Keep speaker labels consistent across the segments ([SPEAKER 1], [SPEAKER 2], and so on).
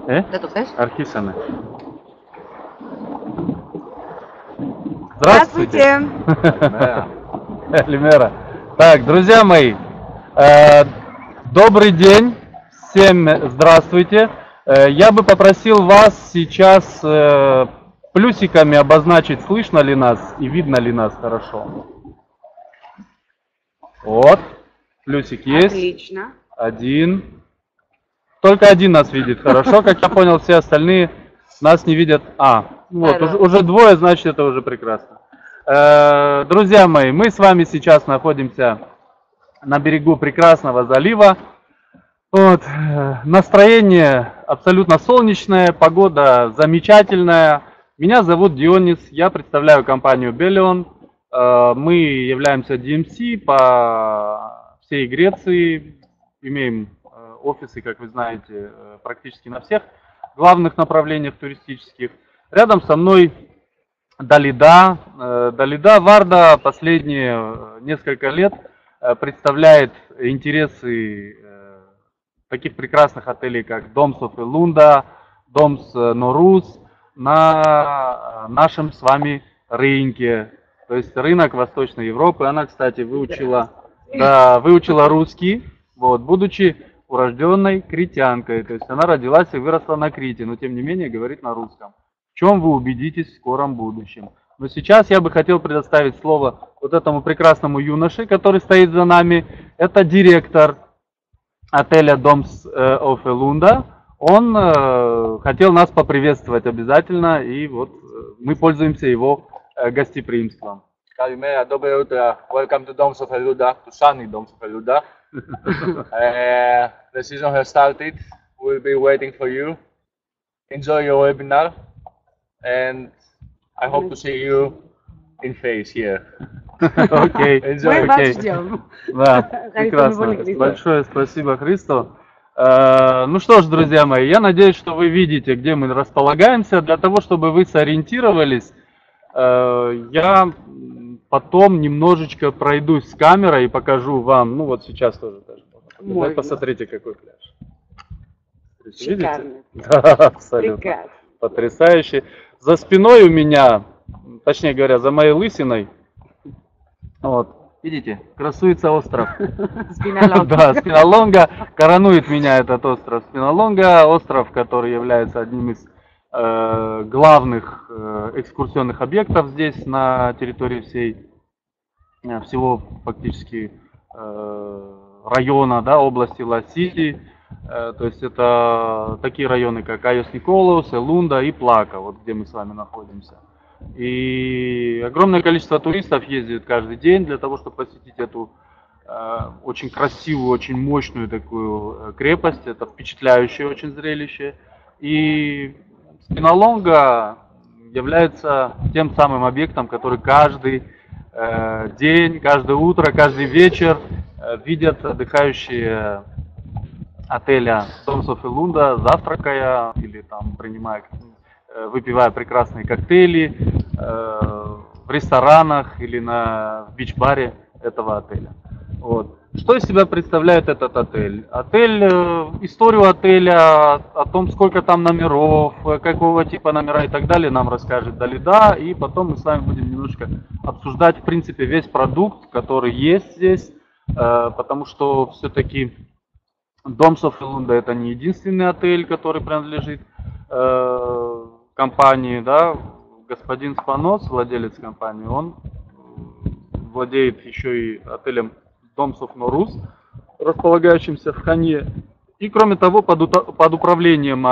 [SPEAKER 1] Готов,
[SPEAKER 2] Архисаны.
[SPEAKER 1] Здравствуйте.
[SPEAKER 2] Лимера. Так, друзья мои, добрый день, всем здравствуйте. Я бы попросил вас сейчас плюсиками обозначить, слышно ли нас и видно ли нас хорошо. Вот, плюсик есть.
[SPEAKER 1] Отлично.
[SPEAKER 2] Один. Только один нас видит хорошо, как я понял, все остальные нас не видят. Вот, уже двое, значит, это уже прекрасно. Друзья мои, мы с вами сейчас находимся на берегу прекрасного залива. Вот, настроение абсолютно солнечное, погода замечательная. Меня зовут Дионис, я представляю компанию Bellion. Мы являемся DMC по всей Греции, имеем офисы, как вы знаете, практически на всех главных направлениях туристических. Рядом со мной Далида. Далида Варда последние несколько лет представляет интересы таких прекрасных отелей, как Doms of Elunda, Doms Norus на нашем с вами рынке. То есть рынок Восточной Европы. Она, кстати, выучила русский, вот, будучи урожденной критянкой. То есть она родилась и выросла на Крите, но тем не менее говорит на русском. В чем вы убедитесь в скором будущем. Но сейчас я бы хотел предоставить слово вот этому прекрасному юноше, который стоит за нами. Это директор отеля Doms of Elunda. Он хотел нас поприветствовать обязательно, и вот мы пользуемся его гостеприимством.
[SPEAKER 3] Καλημέρα, доброе утро. Welcome to Doms of Elunda, to sunny Doms of Elunda. The season has started. We'll be waiting for you. Enjoy your webinar, and I hope to see you in face here.
[SPEAKER 2] Окей.
[SPEAKER 1] Мы вас ждем.
[SPEAKER 2] Да, прекрасно. Большое спасибо, Христо. Ну что ж, друзья мои, я надеюсь, что вы видите, где мы располагаемся. Для того, чтобы вы сориентировались, я потом немножечко пройдусь с камерой и покажу вам, ну вот сейчас тоже даже. Посмотрите, какой пляж.
[SPEAKER 1] Шикарно.
[SPEAKER 2] Да, абсолютно.
[SPEAKER 1] Прекрасно.
[SPEAKER 2] Потрясающе. За спиной у меня, точнее говоря, за моей лысиной, вот, видите, красуется остров.
[SPEAKER 1] Спинолонга.
[SPEAKER 2] Да, Спинолонга. Коронует меня этот остров Спинолонга. Остров, который является одним из главных экскурсионных объектов здесь, на территории всего фактически района, да, области Ла-Сити. То есть это такие районы, как Айос Николаус, Элунда и Плака, вот где мы с вами находимся. И огромное количество туристов ездит каждый день для того, чтобы посетить эту очень красивую, очень мощную такую крепость. Это впечатляющее очень зрелище. И Спинолонга является тем самым объектом, который каждый день, каждое утро, каждый вечер видят отдыхающие отеля Doms of Elunda, завтракая или там выпивая прекрасные коктейли в ресторанах или в бич-баре этого отеля. Вот. Что из себя представляет этот отель? Историю отеля, о том, сколько там номеров, какого типа номера и так далее, нам расскажет Далида. И потом мы с вами будем немножко обсуждать, в принципе, весь продукт, который есть здесь. Потому что все-таки Doms of Elunda это не единственный отель, который принадлежит компании, да. Господин Спанос, владелец компании, он владеет еще и отелем Doms of Norus, располагающимся в Хане. И кроме того, под управлением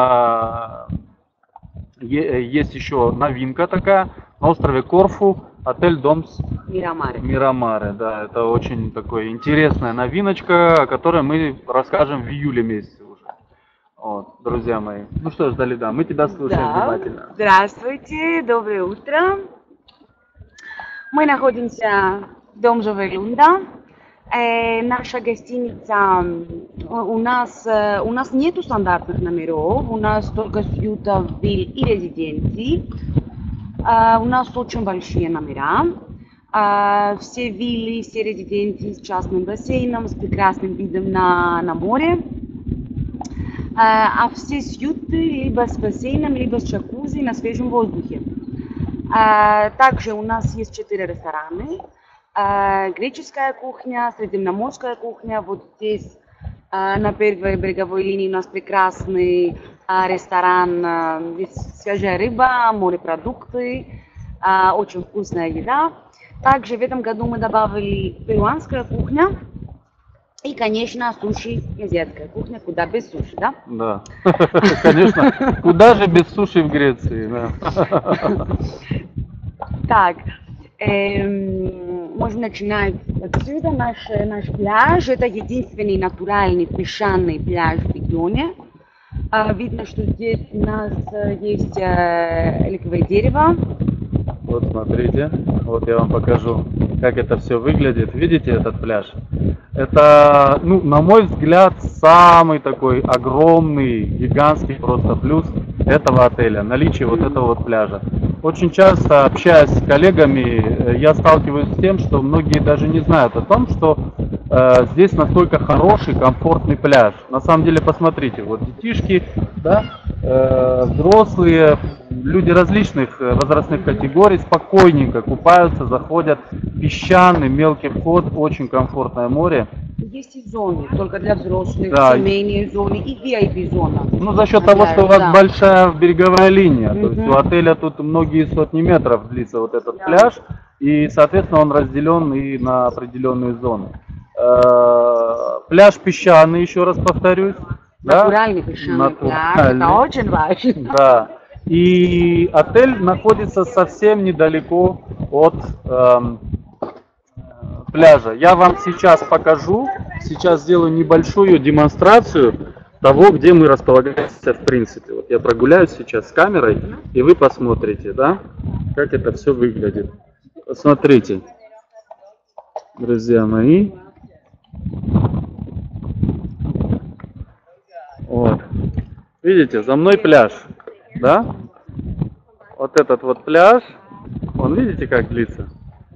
[SPEAKER 2] есть еще новинка такая, на острове Корфу, отель Doms Мирамаре. Да, это очень такая интересная новиночка, о которой мы расскажем в июле месяце уже. Вот, друзья мои. Ну что ж, Далида, мы тебя слушаем внимательно.
[SPEAKER 1] Здравствуйте, доброе утро. Мы находимся в Doms of Elunda. Наша гостиница, у нас нету стандартных номеров, у нас только сьюта, вилл и резиденции. У нас очень большие номера. Все виллы, все резиденции с частным бассейном, с прекрасным видом на море. а все с юты, либо с бассейном, либо с джакузи на свежем воздухе. Также у нас есть 4 ресторана. Греческая кухня, средиземноморская кухня. Вот здесь на первой береговой линии у нас прекрасный ресторан. Здесь свежая рыба, морепродукты, очень вкусная еда. Также в этом году мы добавили перуанская кухня. И, конечно, суши, азиатская кухня, куда без суши, да?
[SPEAKER 2] Да, конечно, куда же без суши в Греции, да.
[SPEAKER 1] Так, можно начинать отсюда. Наш пляж, это единственный натуральный песчаный пляж в регионе. Видно, что здесь у нас есть эликовое дерево.
[SPEAKER 2] Вот смотрите, вот я вам покажу, как это все выглядит. Видите этот пляж? Это, ну, на мой взгляд, самый такой огромный, гигантский просто плюс этого отеля, наличие вот этого вот пляжа. Очень часто, общаясь с коллегами, я сталкиваюсь с тем, что многие даже не знают о том, что здесь настолько хороший, комфортный пляж. На самом деле, посмотрите, вот детишки, да, взрослые, люди различных возрастных категорий спокойненько купаются, заходят, песчаный, мелкий вход, очень комфортное море.
[SPEAKER 1] Есть и зоны, только для взрослых,
[SPEAKER 2] Да.
[SPEAKER 1] семейные зоны и VIP-зона.
[SPEAKER 2] Ну, за счет того, что у вас
[SPEAKER 1] Да.
[SPEAKER 2] большая береговая линия, то есть у отеля тут многие сотни метров длится вот этот
[SPEAKER 1] Да.
[SPEAKER 2] пляж, и, соответственно, он разделен и на определенные зоны. Пляж песчаный, еще раз повторюсь. Да?
[SPEAKER 1] Натуральный песчаный пляж,
[SPEAKER 2] Натуральный.
[SPEAKER 1] это очень важно.
[SPEAKER 2] Да. И отель находится совсем недалеко от пляжа. Я вам сейчас покажу, сейчас сделаю небольшую демонстрацию того, где мы располагаемся в принципе. Вот я прогуляюсь сейчас с камерой, и вы посмотрите, да, как это все выглядит. Посмотрите, друзья мои. Вот. Видите, за мной пляж, да? Вот этот вот пляж, он, видите, как длится?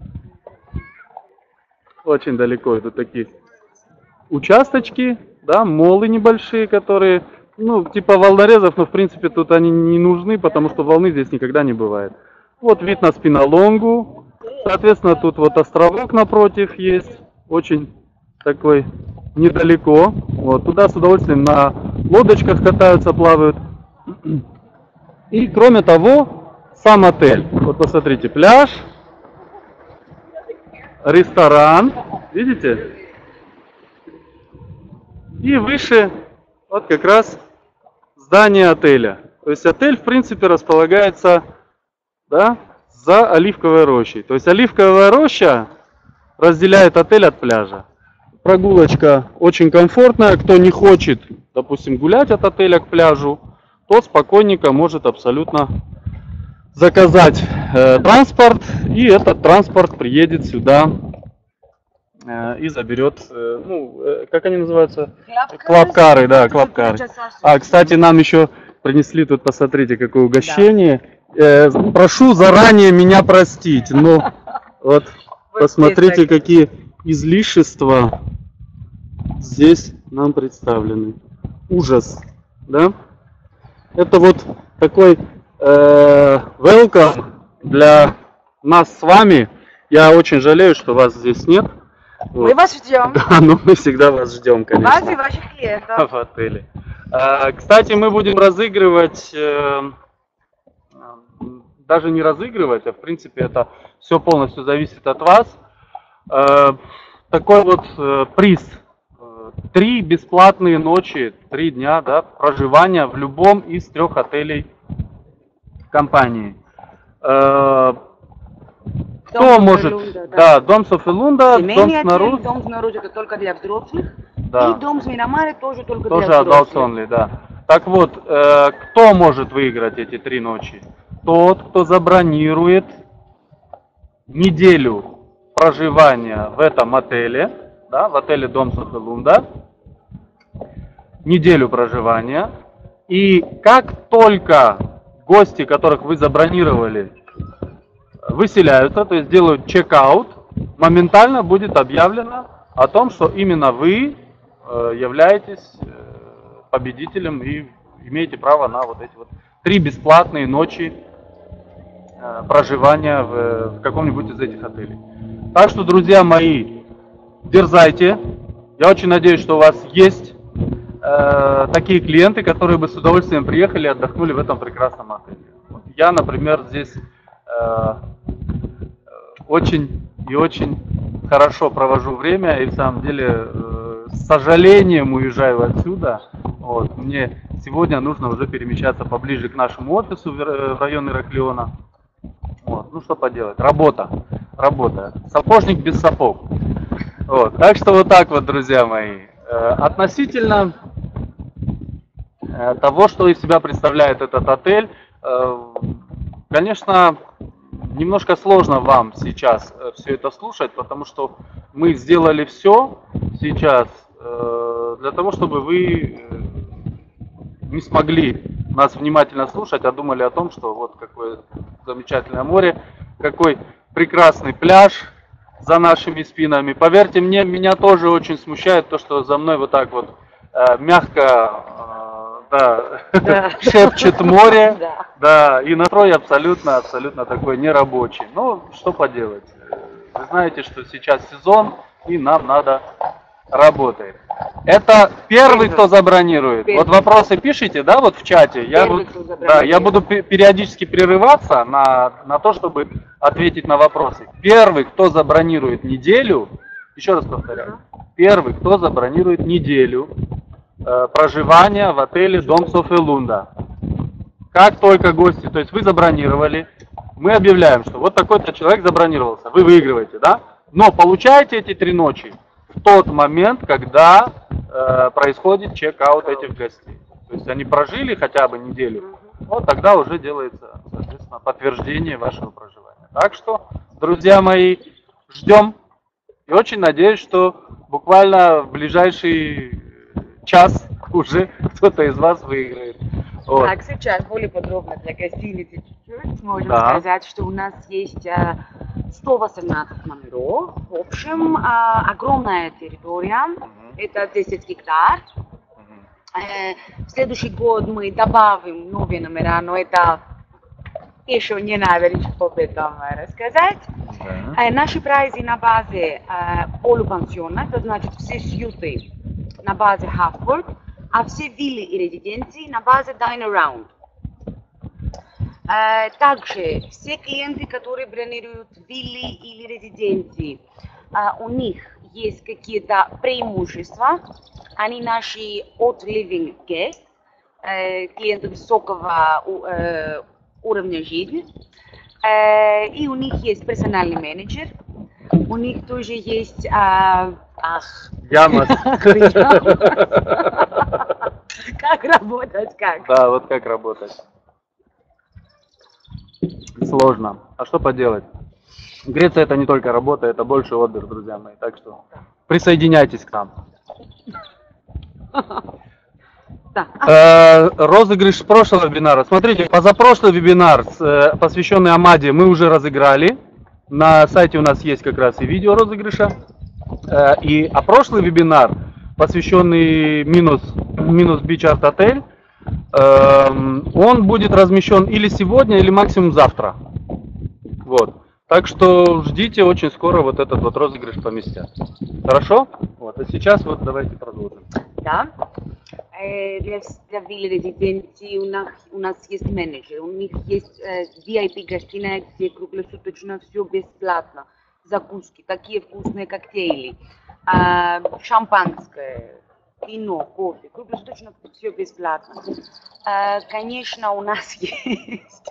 [SPEAKER 2] Очень далеко идут такие участочки, да, молы небольшие, которые, ну, типа волнорезов, но в принципе тут они не нужны, потому что волны здесь никогда не бывает. Вот вид на Спинолонгу, соответственно, тут вот островок напротив есть, очень такой недалеко. Вот, туда с удовольствием на лодочках катаются, плавают. И кроме того, сам отель. Вот посмотрите, пляж, ресторан, видите? И выше вот как раз здание отеля. То есть отель в принципе располагается, да, за Оливковой рощей. То есть Оливковая роща разделяет отель от пляжа. Прогулочка очень комфортная. Кто не хочет, допустим, гулять от отеля к пляжу, тот спокойненько может абсолютно заказать транспорт, и этот транспорт приедет сюда и заберет, ну, как они называются? Клабкары, да, клабкары. А, кстати, нам еще принесли тут, посмотрите, какое угощение. Прошу заранее меня простить, но вот посмотрите, какие излишества здесь нам представлены. Ужас, да? Это вот такой welcome для нас с вами. Я очень жалею, что вас здесь нет.
[SPEAKER 1] Мы вас ждем.
[SPEAKER 2] Да, но мы всегда вас ждем, конечно.
[SPEAKER 1] Вас и ваших клиентов.
[SPEAKER 2] В отеле. Кстати, мы будем разыгрывать, даже не разыгрывать, а в принципе это все полностью зависит от вас. Такой вот приз. 3 бесплатные ночи, 3 дня, да, проживания в любом из 3 отелей компании. Кто может? Да, Дом Софелунда, дом снаружи.
[SPEAKER 1] Дом снаружи это только для взрослых.
[SPEAKER 2] Да.
[SPEAKER 1] И дом с Мирамаре тоже только
[SPEAKER 2] Тоже
[SPEAKER 1] для
[SPEAKER 2] adults
[SPEAKER 1] взрослых.
[SPEAKER 2] only, да. Так вот, кто может выиграть эти 3 ночи? Тот, кто забронирует неделю проживания в этом отеле, да, в отеле Дом Софелунда, неделю проживания. И как только гости, которых вы забронировали, выселяются, то есть делают чек-аут, моментально будет объявлено о том, что именно вы являетесь победителем и имеете право на вот эти вот 3 бесплатные ночи проживания в каком-нибудь из этих отелей. Так что, друзья мои, дерзайте. Я очень надеюсь, что у вас есть такие клиенты, которые бы с удовольствием приехали и отдохнули в этом прекрасном отеле. Вот я, например, здесь очень и очень хорошо провожу время, и в самом деле с сожалением уезжаю отсюда. Вот. Мне сегодня нужно уже перемещаться поближе к нашему офису в район Ираклиона. Вот. Ну что поделать, работа. Сапожник без сапог. Вот. Так что вот так вот, друзья мои. Относительно того, что из себя представляет этот отель, конечно, немножко сложно вам сейчас все это слушать, потому что мы сделали все сейчас для того, чтобы вы не смогли нас внимательно слушать, а думали о том, что вот какое замечательное море, какой прекрасный пляж за нашими спинами. Поверьте мне, меня тоже очень смущает то, что за мной вот так вот мягко шепчет море, да, и настрой абсолютно такой нерабочий. Ну, что поделать. Вы знаете, что сейчас сезон, и нам надо работать. Это первый, кто забронирует. Вот вопросы пишите, да, вот в чате. Я буду периодически прерываться на то, чтобы ответить на вопросы. Первый, кто забронирует неделю, еще раз повторяю, первый, кто забронирует неделю проживания в отеле Дом София-Лунда. Как только гости, то есть вы забронировали, мы объявляем, что вот такой-то человек забронировался, вы выигрываете, да? Но получаете эти 3 ночи в тот момент, когда происходит чек-аут этих гостей. То есть они прожили хотя бы неделю, вот тогда уже делается, соответственно, подтверждение вашего проживания. Так что, друзья мои, ждем и очень надеюсь, что буквально в ближайший час уже кто-то из вас выиграет. Вот.
[SPEAKER 1] Так, сейчас более подробно для гостиницы чуть-чуть можем сказать, что у нас есть 118 номеров. В общем, огромная территория, это 10 гектар. В следующий год мы добавим новые номера, но это еще не надо ничего об этом рассказать. Наши прайсы на базе полупансиона, это значит все сьюты на базе Halfworld, а все виллы и резиденции на базе Dine Around. Также все клиенты, которые бронируют виллы или резиденции, у них есть какие-то преимущества. Они наши hot living guests, клиенты высокого уровня жизни. И у них есть персональный менеджер. У них тоже есть...
[SPEAKER 2] Ямас.
[SPEAKER 1] Как работать, как?
[SPEAKER 2] Да, вот как работать. Сложно. А что поделать? Греция это не только работа, это больше отдых, друзья мои. Так что присоединяйтесь к нам. Розыгрыш прошлого вебинара. Смотрите, позапрошлый вебинар, посвященный Амаде, мы уже разыграли. На сайте у нас есть как раз и видео розыгрыша. А прошлый вебинар, посвященный минус Beach Art Hotel, он будет размещен или сегодня, или максимум завтра. Вот. Так что ждите, очень скоро вот этот вот розыгрыш поместят. Хорошо? Вот. А сейчас вот давайте продолжим.
[SPEAKER 1] Да. Для виллы резиденции у нас есть менеджер, у них есть VIP гостиная, где круглосуточно все бесплатно. Закуски, такие вкусные коктейли, шампанское, вино, кофе, круглосуточно все бесплатно. Конечно, у нас есть...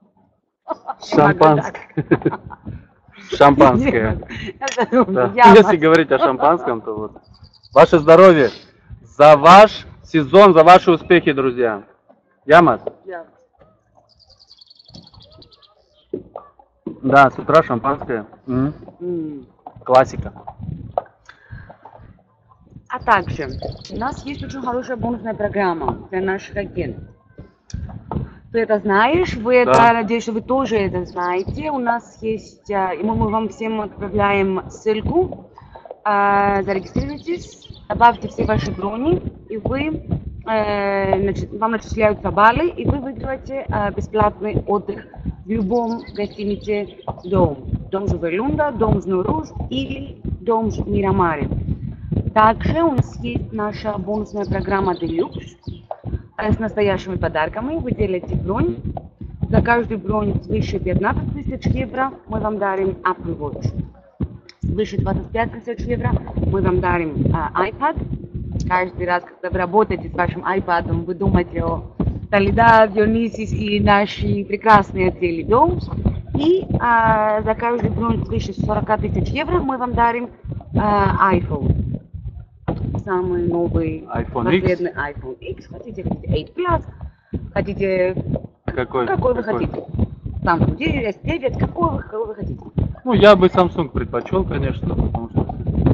[SPEAKER 2] Шампанское. Если говорить о шампанском, то вот. Ваше здоровье, за ваш сезон, за ваши успехи, друзья. Ямас? Да, с утра шампанское. Классика.
[SPEAKER 1] А также у нас есть очень хорошая бонусная программа для наших агентов. Ты это знаешь, надеюсь, что вы тоже это знаете. У нас есть, и мы вам всем отправляем ссылку. Зарегистрируйтесь, добавьте все ваши брони, и вы вам начисляются баллы, и вы выигрываете бесплатный отдых в любом гостинице дом. Дом Жувелунда, дом Жнуруш или дом Мирамари. Также у нас есть наша бонусная программа Deluxe с настоящими подарками. Вы делаете бронь. За каждую бронь свыше 15 тысяч евро мы вам дарим Apple Watch. Свыше 25 тысяч евро мы вам дарим iPad. Каждый раз, когда вы работаете с вашим iPad, вы думаете о Толида, Дионисис и наши прекрасные отели дом. И за каждую бронь свыше 40 тысяч евро мы вам дарим iPhone. Самый новый, последний iPhone X. Хотите 8 Plus, хотите какой вы хотите. Samsung 9, какой вы хотите.
[SPEAKER 2] Ну, я бы Samsung предпочел, конечно, потому что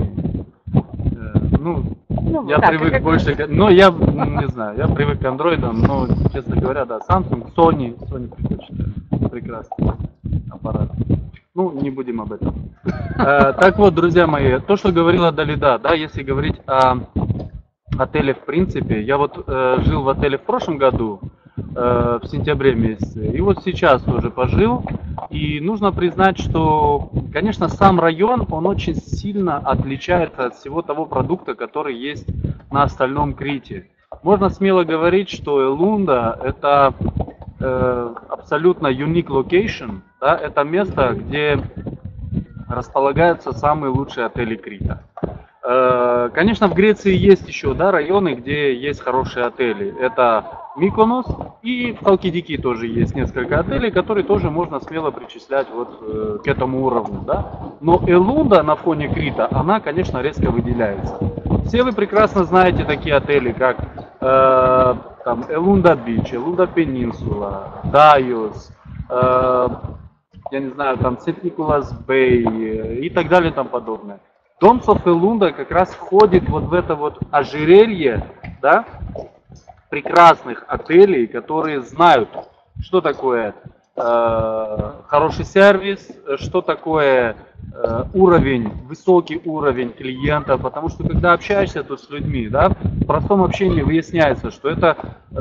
[SPEAKER 2] я
[SPEAKER 1] так,
[SPEAKER 2] привык больше, но я не знаю, я привык к андроидам, но, честно говоря, да, Samsung, Sony предпочитаю. Прекрасный аппарат. Ну, не будем об этом. Так вот, друзья мои, то, что говорила Далида, да, если говорить о отеле в принципе, я вот жил в отеле в прошлом году, в сентябре месяце, и вот сейчас тоже пожил, и нужно признать, что, конечно, сам район, он очень сильно отличается от всего того продукта, который есть на остальном Крите. Можно смело говорить, что Элунда это абсолютно unique location, да, это место, где располагаются самые лучшие отели Крита. Конечно, в Греции есть еще, да, районы, где есть хорошие отели. Это Миконос, и в Халкидики тоже есть несколько отелей, которые тоже можно смело причислять вот к этому уровню, да. Но Элунда на фоне Крита, она, конечно, резко выделяется. Все вы прекрасно знаете такие отели, как там Элунда Бич, Элунда Пенинсула, Дайос, я не знаю, там Сент-Николас Бэй и так далее и тому подобное. Domes of Elunda как раз входит вот в это вот ожерелье, да, прекрасных отелей, которые знают, что такое хороший сервис, что такое уровень, высокий уровень клиента, потому что когда общаешься тут с людьми, да, в простом общении выясняется, что это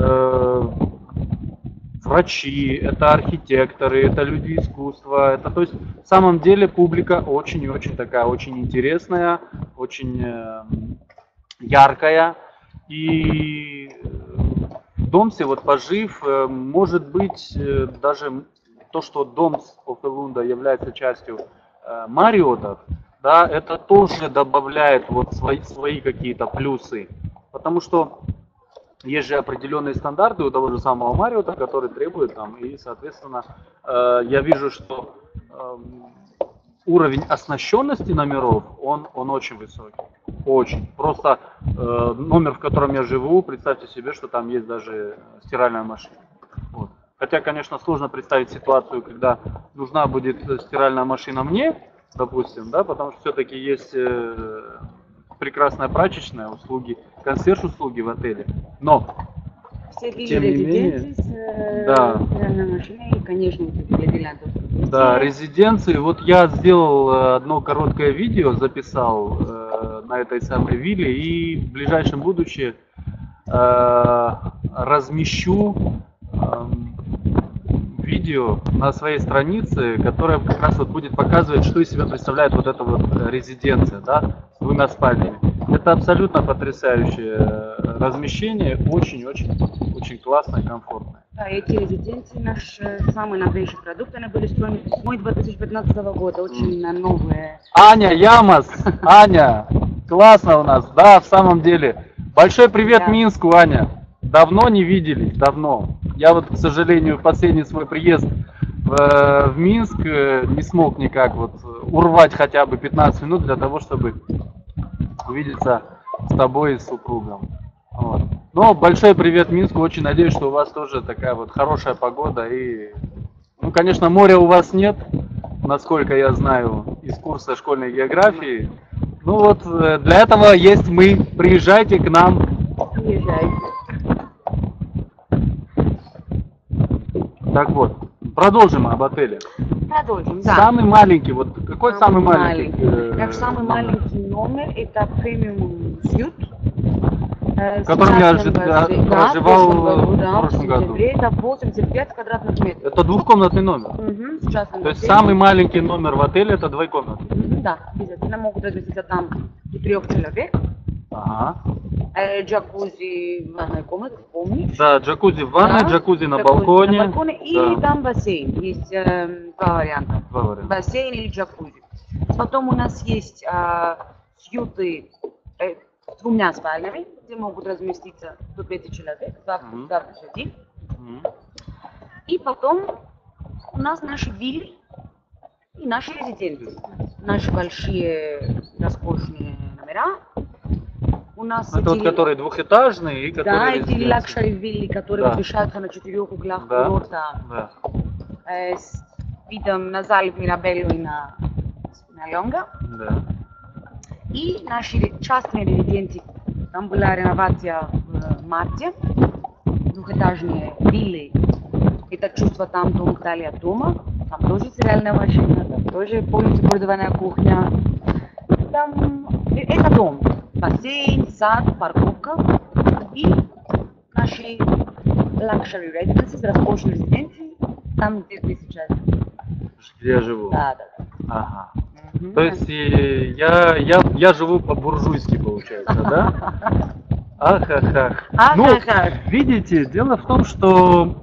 [SPEAKER 2] врачи, это архитекторы, это люди искусства, это, то есть, в самом деле публика очень и очень такая, очень интересная, очень яркая, и в Домсе, вот пожив, может быть, даже то, что Domes of Elunda является частью Марриотов, да, это тоже добавляет вот свои какие-то плюсы, потому что есть же определенные стандарты у того же самого Марриота, которые требуют там, и, соответственно, я вижу, что уровень оснащенности номеров, он очень высокий, очень. Просто номер, в котором я живу, представьте себе, что там есть даже стиральная машина. Вот. Хотя, конечно, сложно представить ситуацию, когда нужна будет стиральная машина мне, допустим, да, потому что все-таки есть прекрасная прачечная, услуги, консьерж-услуги в отеле, но тем не менее, да,
[SPEAKER 1] машиной, конечно,
[SPEAKER 2] да, резиденции. Вот я сделал одно короткое видео, записал на этой самой вилле, и в ближайшем будущем размещу видео на своей странице, которое как раз вот будет показывать, что из себя представляет вот эта вот резиденция, да, с 2 спальнями. Это абсолютно потрясающее размещение, очень классное и комфортное.
[SPEAKER 1] Да, эти резиденции наш самый новейший продукт, они были строены весной 2015 года, очень новые.
[SPEAKER 2] Аня Ямас, Аня, классно у нас, да, в самом деле. Большой привет, да. Минску, Аня. Давно не виделись, давно. Я вот, к сожалению, в последний свой приезд в Минск не смог никак вот урвать хотя бы 15 минут для того, чтобы увидеться с тобой и с супругом. Вот. Но большой привет Минску, очень надеюсь, что у вас тоже такая вот хорошая погода. И, ну, конечно, моря у вас нет, насколько я знаю, из курса школьной географии. Ну вот, для этого есть мы. Приезжайте к нам.
[SPEAKER 1] Приезжайте.
[SPEAKER 2] Так вот, продолжим об отеле.
[SPEAKER 1] Продолжим, да.
[SPEAKER 2] Самый маленький, вот какой самый маленький?
[SPEAKER 1] Наш самый маленький номер это премиум Suite.
[SPEAKER 2] В котором я проживал
[SPEAKER 1] в
[SPEAKER 2] в прошлом году.
[SPEAKER 1] сентябре, это 85 квадратных метров.
[SPEAKER 2] Это двухкомнатный номер.
[SPEAKER 1] С частным
[SPEAKER 2] То есть
[SPEAKER 1] бассейном.
[SPEAKER 2] самый маленький номер в отеле это двухкомнатный.
[SPEAKER 1] Да, обязательно могут разместиться там до 3 человек.
[SPEAKER 2] Ага.
[SPEAKER 1] Джакузи в ванной комнате, помнишь?
[SPEAKER 2] Да, джакузи в ванной,
[SPEAKER 1] Да,
[SPEAKER 2] джакузи на балконе.
[SPEAKER 1] На балконе и
[SPEAKER 2] Да.
[SPEAKER 1] там бассейн. Есть два варианта.
[SPEAKER 2] Два варианта.
[SPEAKER 1] Бассейн или джакузи. Потом у нас есть сьюты с двумя спальнями, где могут разместиться до 5 человек, два плюс один. И потом у нас наши виллы и наши резиденции. Наши большие роскошные номера. У нас
[SPEAKER 2] Это вот которые двухэтажные и которые
[SPEAKER 1] да, эти
[SPEAKER 2] резиденции.
[SPEAKER 1] лакшери виллы, которые
[SPEAKER 2] Да.
[SPEAKER 1] возвышаются на 4 углах
[SPEAKER 2] Да.
[SPEAKER 1] курорта,
[SPEAKER 2] Да.
[SPEAKER 1] с видом на залив Мирабелло и на Лонга.
[SPEAKER 2] Да.
[SPEAKER 1] И наши частные резиденции. Там была реновация в марте. Двухэтажные виллы. Это чувство там, дом вдали от дома. Там тоже стиральная машина, там тоже полностью оборудованная кухня. Там это дом. Бассейн, сад, парковка. И наши luxury residences, роскошные резиденции. Там, где ты сейчас.
[SPEAKER 2] Где я живу?
[SPEAKER 1] Да, да.
[SPEAKER 2] Ага. То есть я живу по-буржуйски, получается, да? Ах. Ну, видите, дело в том, что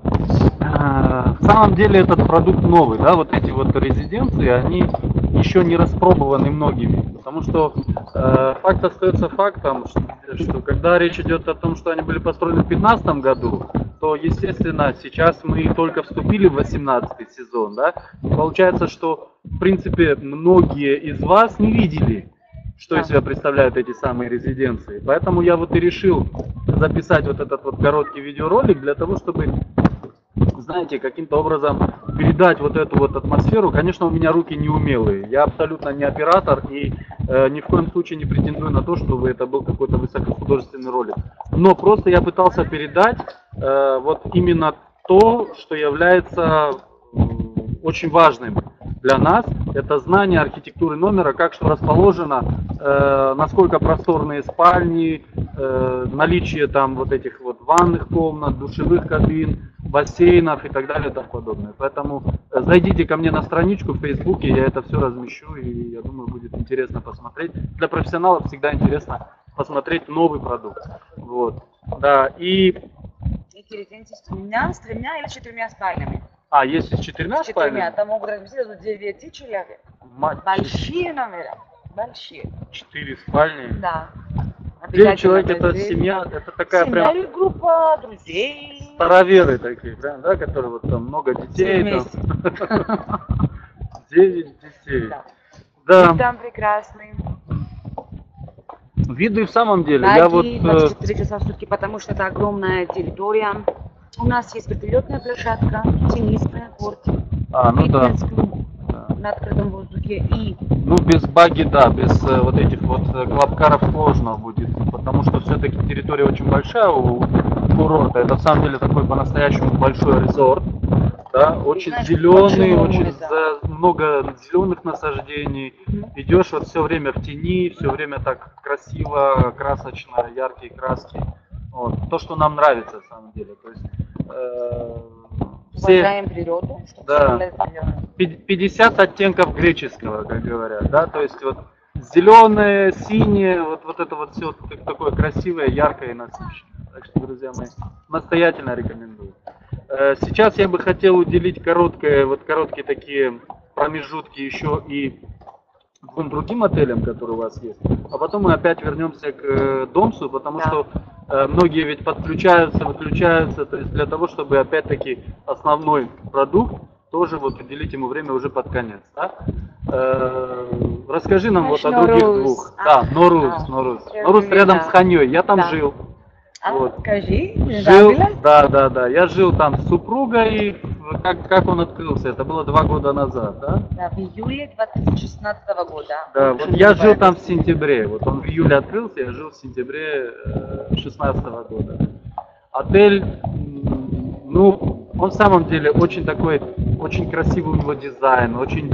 [SPEAKER 2] в самом деле этот продукт новый, да, вот эти вот резиденции, они еще не распробованы многими, потому что факт остается фактом, что когда речь идет о том, что они были построены в 2015 году, то, естественно, сейчас мы только вступили в 18-й сезон, да, получается, что, в принципе, многие из вас не видели, что из себя представляют эти самые резиденции. Поэтому я вот и решил записать вот этот вот короткий видеоролик для того, чтобы, знаете, каким-то образом передать вот эту вот атмосферу. Конечно, у меня руки не умелые. Я абсолютно не оператор и ни в коем случае не претендую на то, чтобы это был какой-то высокохудожественный ролик. Но просто я пытался передать вот именно то, что является очень важным для нас. Это знание архитектуры номера, как что расположено, насколько просторные спальни, наличие там вот этих вот ванных комнат, душевых кабин, бассейнов и так далее и тому подобное. Поэтому зайдите ко мне на страничку в Фейсбуке, я это все размещу, и я думаю, будет интересно посмотреть. Для профессионалов всегда интересно посмотреть новый продукт. Вот. Да, и...
[SPEAKER 1] Эти резиденции с тремя или 4 спальнями.
[SPEAKER 2] А, есть с 4
[SPEAKER 1] С 4,
[SPEAKER 2] спальнями?
[SPEAKER 1] там могут разместиться до 9 человек.
[SPEAKER 2] Мать,
[SPEAKER 1] Большие номера, большие.
[SPEAKER 2] 4 спальни?
[SPEAKER 1] Да.
[SPEAKER 2] 9 человек это
[SPEAKER 1] Обязательно
[SPEAKER 2] семья, это такая
[SPEAKER 1] семья
[SPEAKER 2] прям
[SPEAKER 1] или группа друзей.
[SPEAKER 2] староверы такие, прям, да, которые вот там много детей.
[SPEAKER 1] Все
[SPEAKER 2] Там. 9 детей.
[SPEAKER 1] Да.
[SPEAKER 2] Да,
[SPEAKER 1] И там прекрасный.
[SPEAKER 2] виды в самом деле. Я вот
[SPEAKER 1] 24 часа в сутки, потому что это огромная территория. У нас есть вертолетная площадка, теннисная, корт,
[SPEAKER 2] ну да.
[SPEAKER 1] фитнес-клуб на открытом воздухе и
[SPEAKER 2] Ну, без баги, да, без вот этих вот клабкаров сложно будет, потому что все-таки территория очень большая у курорта. Это в самом деле такой по-настоящему большой резорт, да, очень
[SPEAKER 1] знаешь,
[SPEAKER 2] зеленый,
[SPEAKER 1] большое
[SPEAKER 2] очень
[SPEAKER 1] море, да.
[SPEAKER 2] много зеленых насаждений. Идешь вот все время в тени, все время так красиво, красочно, яркие краски. Вот. То, что нам нравится, на самом деле. То есть,
[SPEAKER 1] уважаем природу, чтобы
[SPEAKER 2] Да.
[SPEAKER 1] всё было зелёное.
[SPEAKER 2] 50 оттенков греческого, как говорят, да, то есть вот зеленое, синее, вот это вот все такое красивое, яркое и насыщенное. Так что, друзья мои, настоятельно рекомендую. Сейчас я бы хотел уделить короткие такие промежутки еще и двум другим отелям, которые у вас есть, а потом мы опять вернемся к Домсу, потому
[SPEAKER 1] Да.
[SPEAKER 2] что многие ведь подключаются, выключаются, то есть для того, чтобы опять-таки основной продукт тоже вот уделить ему время уже под конец. Да? Расскажи нам
[SPEAKER 1] Значит,
[SPEAKER 2] вот о других
[SPEAKER 1] Норус.
[SPEAKER 2] двух. Да, Норус. Норус рядом
[SPEAKER 1] да.
[SPEAKER 2] с Ханьей, я там
[SPEAKER 1] Да.
[SPEAKER 2] жил.
[SPEAKER 1] А
[SPEAKER 2] Вот.
[SPEAKER 1] скажи,
[SPEAKER 2] Жил,
[SPEAKER 1] забыла?
[SPEAKER 2] да, я жил там с супругой, как он открылся, это было 2 года назад, да?
[SPEAKER 1] Да, в июле 2016 года.
[SPEAKER 2] Да, вот я жил там в сентябре, вот он в июле открылся, я жил в сентябре 2016 года. Отель, ну, он в самом деле очень такой, очень красивый у него дизайн, очень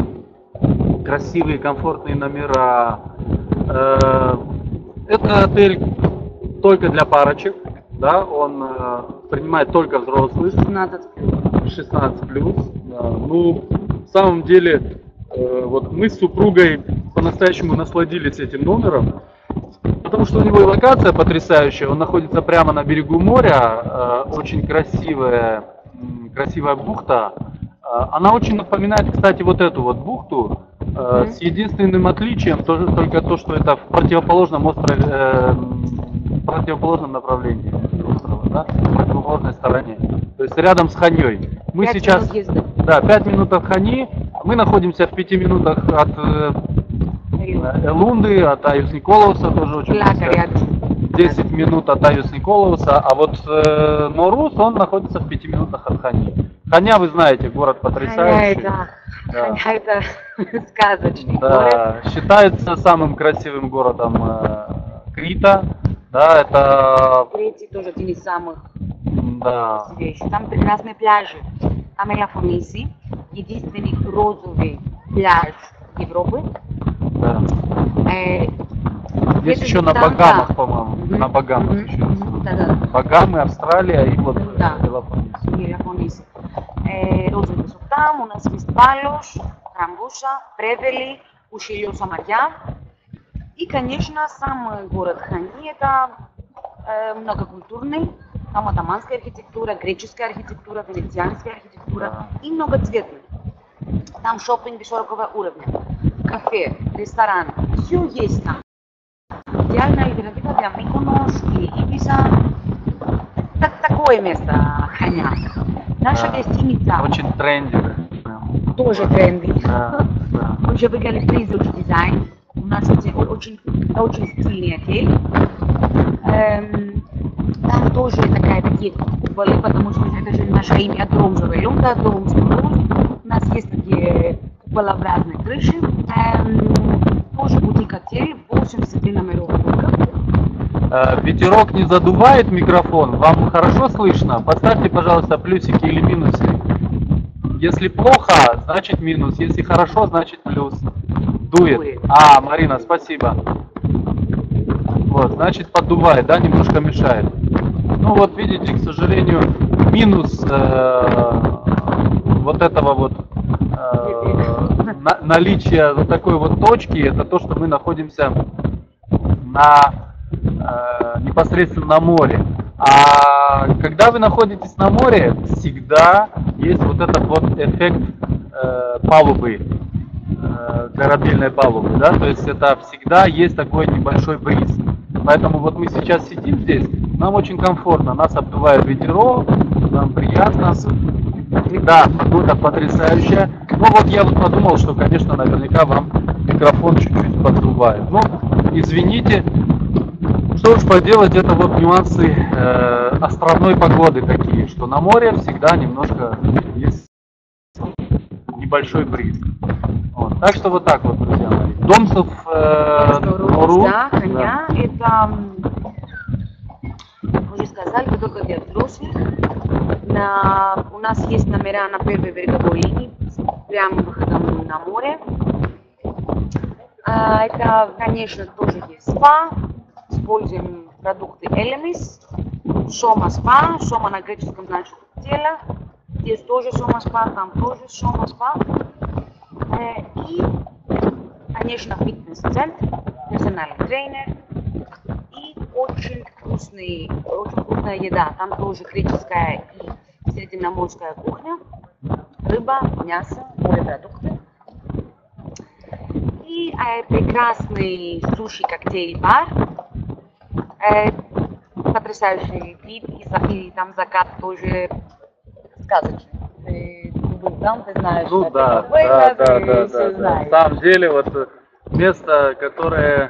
[SPEAKER 2] красивые, комфортные номера. Это отель только для парочек, да, он принимает только взрослых,
[SPEAKER 1] 16 плюс.
[SPEAKER 2] 16 плюс. Да. Ну, в самом деле, вот мы с супругой по-настоящему насладились этим номером, потому что у него и локация потрясающая, он находится прямо на берегу моря, очень красивая бухта. Она очень напоминает, кстати, вот эту вот бухту, с единственным отличием, только то, что это в противоположном направлении острова, да, в противоположной стороне. То есть рядом с Ханьей. Мы
[SPEAKER 1] 5
[SPEAKER 2] сейчас,
[SPEAKER 1] минут езды.
[SPEAKER 2] да, 5 минут от Хани, мы находимся в 5 минутах от Элунды, от Аюс Николауса тоже очень
[SPEAKER 1] Плака
[SPEAKER 2] близко.
[SPEAKER 1] рядом.
[SPEAKER 2] 10 минут от Аюс Николауса, а вот Норус, он находится в 5 минутах от Хани. Ханя, вы знаете, город потрясающий. Да.
[SPEAKER 1] Ханя это сказочный город.
[SPEAKER 2] Да, считается самым красивым городом Крита. Да, это...
[SPEAKER 1] Третий тоже один из самых
[SPEAKER 2] Да.
[SPEAKER 1] красивейших. Там прекрасные пляжи. Там Элафониси, единственный розовый пляж Европы.
[SPEAKER 2] Да. Есть
[SPEAKER 1] Где-то
[SPEAKER 2] еще на
[SPEAKER 1] там,
[SPEAKER 2] Багамах,
[SPEAKER 1] да.
[SPEAKER 2] по-моему. На Багамах еще.
[SPEAKER 1] Да.
[SPEAKER 2] Багамы, Австралия и вот
[SPEAKER 1] Да.
[SPEAKER 2] Элафониси.
[SPEAKER 1] Элафониси. Розовый песок там, у нас есть Палош, Рамбуша, Превели, Ущелье Самарья. И, конечно, сам город Хани это многокультурный. Там атаманская архитектура, греческая архитектура, венецианская архитектура и многоцветный. Там шопинг высокого уровня, кафе, ресторан, все есть там. Идеальная альтернатива для Миконос или Ибиса. Такое место Ханя. Наша гостиница
[SPEAKER 2] Очень трендовая.
[SPEAKER 1] тоже тренды.
[SPEAKER 2] Да, да.
[SPEAKER 1] Мы уже выиграли приз за дизайн. У нас очень стильный отель. Там тоже такие куполы, потому что это же наше имя Дромзовая Лунда, Дромский Рус. У нас есть такие куполообразные крыши. Тоже бутик-отель, 83 номеров.
[SPEAKER 2] Ветерок не задувает микрофон? Вам хорошо слышно? Поставьте, пожалуйста, плюсики или минусы. Если плохо, значит минус. Если хорошо, значит плюс. Дует. А, Марина, спасибо. Вот, значит поддувает, да, немножко мешает. Ну вот видите, к сожалению, минус вот этого вот наличия вот такой вот точки, это то, что мы находимся непосредственно на море. А когда вы находитесь на море, всегда есть вот этот вот эффект палубы, корабельной палубы, да, то есть это всегда есть такой небольшой бриз. Поэтому вот мы сейчас сидим здесь, нам очень комфортно, нас обдувает ветерок, нам приятно. Да, погода потрясающая. Ну вот я вот подумал, что, конечно, наверняка вам микрофон чуть-чуть поддувает. Ну, извините, что уж поделать, это вот нюансы островной погоды такие, что на море всегда немножко есть небольшой бриз. Вот. Так что вот так вот, друзья мои. Домцев Норус,
[SPEAKER 1] да, Ханя, это, можно сказать, это только для взрослых. У нас есть номера на первой береговой линии, прямо выходом на море. Это, конечно, тоже есть спа. Используем продукты Elemis, Soma Spa, Soma на греческом значит тело. Здесь тоже Soma Spa, там тоже Soma Spa. И, конечно, фитнес-центр, персональный тренер и очень вкусная еда. Там тоже греческая и средиземноморская кухня, рыба, мясо, морепродукты. И прекрасный суши-коктейль-бар. Потрясающий вид, и там закат тоже сказочный. Ты был там, ты знаешь,
[SPEAKER 2] ну,
[SPEAKER 1] что
[SPEAKER 2] да,
[SPEAKER 1] это
[SPEAKER 2] да.
[SPEAKER 1] знаешь.
[SPEAKER 2] На самом деле, вот место, которое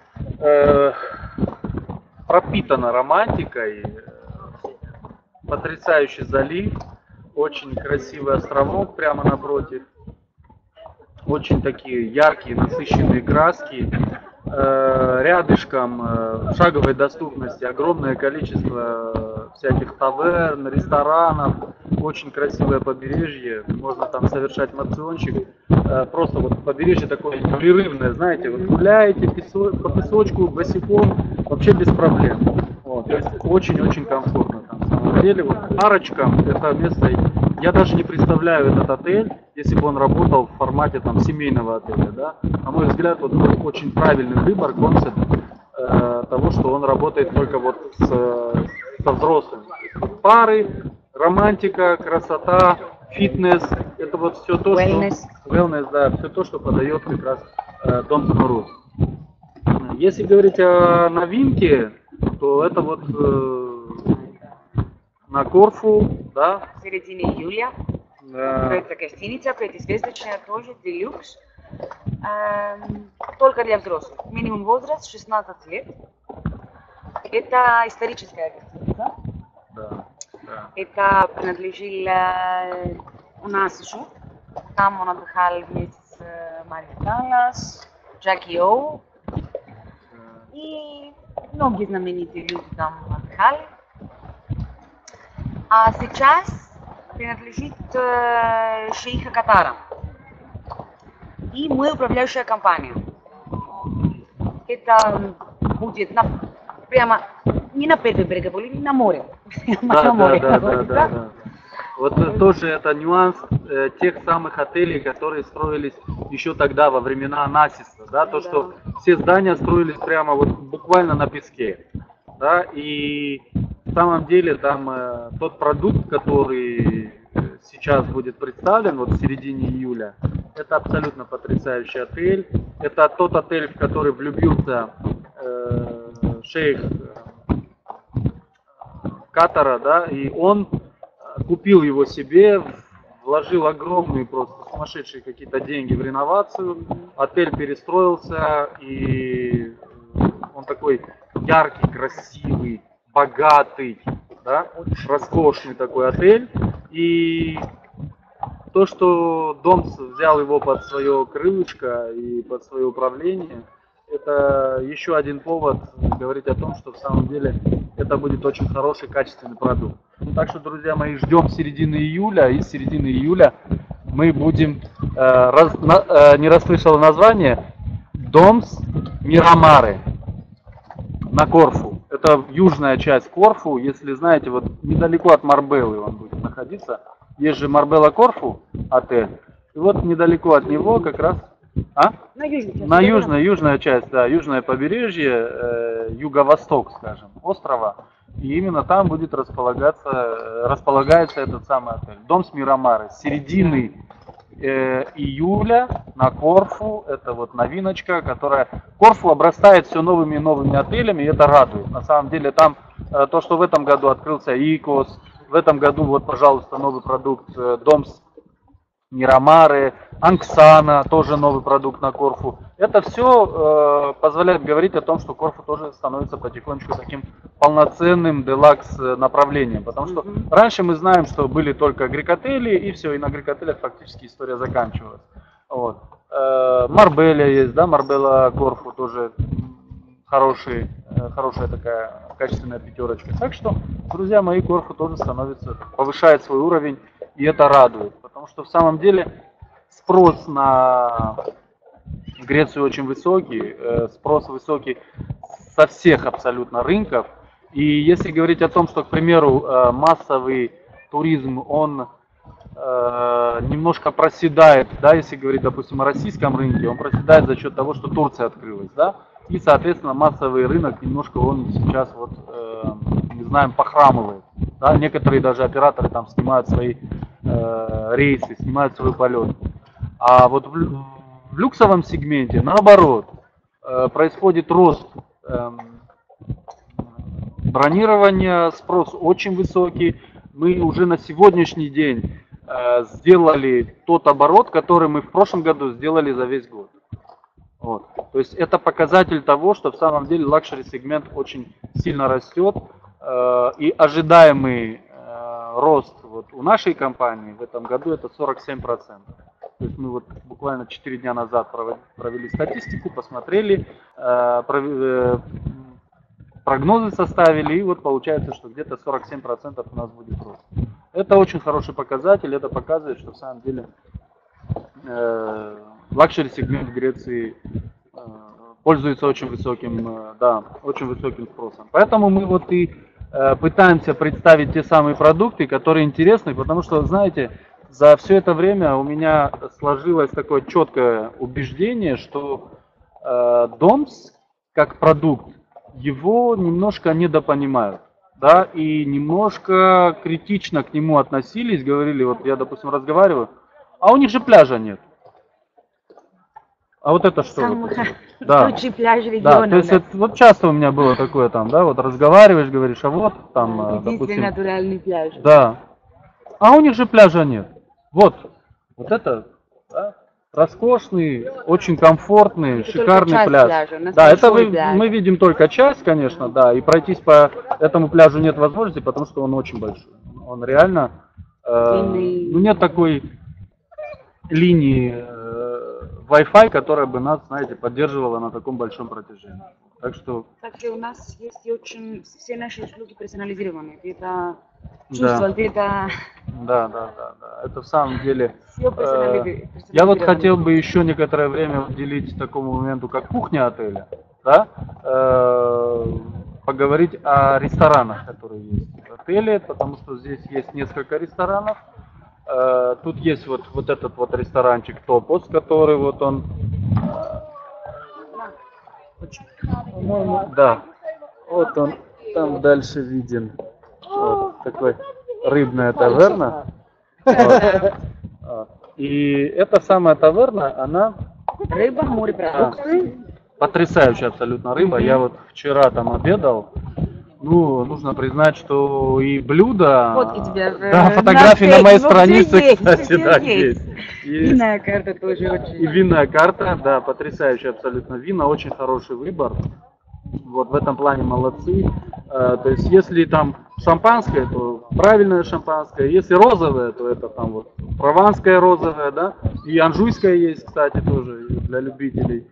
[SPEAKER 2] пропитано романтикой, потрясающий залив, очень красивый островок прямо напротив, очень такие яркие, насыщенные краски. Рядышком в шаговой доступности огромное количество всяких таверн, ресторанов, очень красивое побережье, можно там совершать моциончик, просто вот побережье такое непрерывное, знаете, вот гуляете по песочку босиком, вообще без проблем. Вот, то есть очень-очень комфортно там. На самом деле, вот парочкам это место, я даже не представляю этот отель, если бы он работал в формате там семейного отеля, да. На мой взгляд, вот очень правильный выбор, концепт того, что он работает только вот со взрослыми. Пары, романтика, красота, фитнес, это вот все то,
[SPEAKER 1] Wellness.
[SPEAKER 2] что wellness, да, все то, что подает как раз Дом Смарус. Если говорить о новинке, то это вот на Корфу, да.
[SPEAKER 1] В середине июля. Это гостиница, пятизвездочная, тоже делюкс. Только для взрослых. Минимум возраст 16 лет. Это историческая гостиница.
[SPEAKER 2] Да, да.
[SPEAKER 1] Это принадлежит у нас еще. Там он отдыхал вместе с Марией Каллас, Джеки О. И многие знаменитые люди там отдыхали. А сейчас принадлежит шейха Катара. И мы управляющая компания. Это будет прямо не на первом берегу, на море.
[SPEAKER 2] Да. Вот тоже это нюанс тех самых отелей, которые строились еще тогда, во времена Анасиса, да, то, что все здания строились прямо вот буквально на песке, да, и в самом деле там тот продукт, который сейчас будет представлен вот в середине июля, это абсолютно потрясающий отель, это тот отель, в который влюбился шейх Катара, да, и он купил его себе, вложил огромные просто сумасшедшие какие-то деньги в реновацию, отель перестроился, и он такой яркий, красивый, богатый, да, роскошный такой отель. И то, что Домс взял его под свое крылышко и под свое управление, это еще один повод говорить о том, что в самом деле это будет очень хороший, качественный продукт. Так что, друзья мои, ждем середины июля, и с середины июля мы будем, не расслышал название, Домс Мирамары на Корфу. Это южная часть Корфу, если знаете, вот недалеко от Марбеллы он будет находиться. Есть же Марбелла Корфу отель, и вот недалеко от него как раз... На южная часть, да, южное побережье, юго-восток, скажем, острова. И именно там будет располагается этот самый отель. Домс Мирамары. С середины июля на Корфу. Это вот новиночка, которая... Корфу обрастает все новыми и новыми отелями, и это радует. На самом деле там то, что в этом году открылся Икос, в этом году вот, пожалуйста, новый продукт Домс Мирамары, Анксана, тоже новый продукт на Корфу. Это все позволяет говорить о том, что Корфу тоже становится потихонечку таким полноценным делакс направлением. Потому что раньше мы знаем, что были только грек-отели, и все, и на грек-отелях фактически история заканчивалась. Вот. Марбелля есть, да, Марбелла Корфу тоже хорошая такая качественная пятерочка. Так что, друзья мои, Корфу тоже повышает свой уровень, и это радует. Потому что в самом деле спрос на Грецию очень высокий, спрос высокий со всех абсолютно рынков. И если говорить о том, что, к примеру, массовый туризм, он немножко проседает, да, если говорить, допустим, о российском рынке, он проседает за счет того, что Турция открылась, да, и, соответственно, массовый рынок немножко он сейчас, вот, не знаем, похрамывает, да, некоторые даже операторы там снимают свои рейсы, снимают свой полет. А вот в люксовом сегменте, наоборот, происходит рост бронирования, спрос очень высокий. Мы уже на сегодняшний день сделали тот оборот, который мы в прошлом году сделали за весь год. Вот. То есть это показатель того, что в самом деле лакшери сегмент очень сильно растет, и ожидаемый рост вот у нашей компании в этом году это 47%. То есть мы вот буквально 4 дня назад провели статистику, посмотрели, прогнозы составили, и вот получается, что где-то 47% у нас будет рост. Это очень хороший показатель, это показывает, что в самом деле лакшери сегмент в Греции пользуется очень высоким, да, очень высоким спросом. Поэтому мы вот и пытаемся представить те самые продукты, которые интересны, потому что, знаете, за все это время у меня сложилось такое четкое убеждение, что Домс как продукт, его немножко недопонимают, да, и немножко критично к нему относились, говорили, вот я, допустим, разговариваю, а у них же пляжа нет. А вот это что?
[SPEAKER 1] Самый
[SPEAKER 2] Да.
[SPEAKER 1] лучший пляж
[SPEAKER 2] Да,
[SPEAKER 1] региона.
[SPEAKER 2] то есть это, вот часто у меня было такое там, да, вот разговариваешь, говоришь, а вот там,
[SPEAKER 1] Единственный
[SPEAKER 2] допустим,
[SPEAKER 1] натуральный пляж.
[SPEAKER 2] да, а у них же пляжа нет. Вот это, да, роскошный, очень комфортный,
[SPEAKER 1] Это
[SPEAKER 2] шикарный
[SPEAKER 1] только часть
[SPEAKER 2] пляж.
[SPEAKER 1] пляжа, у нас
[SPEAKER 2] Да, это
[SPEAKER 1] большой пляж.
[SPEAKER 2] мы видим только часть, конечно, да, и пройтись по этому пляжу нет возможности, потому что он очень большой. Он реально,
[SPEAKER 1] Длинный.
[SPEAKER 2] ну нет такой линии Wi-Fi, которая бы нас, знаете, поддерживала на таком большом протяжении. Так что
[SPEAKER 1] Также у нас есть и очень все наши услуги персонализированы. Ты это чувствовал, ты это
[SPEAKER 2] да. Это в самом деле.
[SPEAKER 1] все
[SPEAKER 2] Я вот хотел бы еще некоторое время уделить такому моменту, как кухня отеля, да, поговорить о ресторанах, которые есть в отеле, потому что здесь есть несколько ресторанов. Тут есть вот этот вот ресторанчик Топос, который вот он, по-моему, да, вот он там дальше виден, вот такой рыбная таверна. Вот. И эта самая таверна, она
[SPEAKER 1] рыба, морепродукты.
[SPEAKER 2] потрясающая абсолютно рыба. Я вот вчера там обедал. Ну, нужно признать, что и блюда,
[SPEAKER 1] Фотки тебе
[SPEAKER 2] да, фотографии на моей странице,
[SPEAKER 1] есть,
[SPEAKER 2] кстати, да,
[SPEAKER 1] есть.
[SPEAKER 2] есть.
[SPEAKER 1] Винная карта тоже очень.
[SPEAKER 2] И винная карта, да, потрясающая абсолютно вина, очень хороший выбор. Вот в этом плане молодцы. То есть, если там шампанское, то правильное шампанское. Если розовое, то это там вот прованское розовое, да. И анжуйское есть, кстати, тоже для любителей.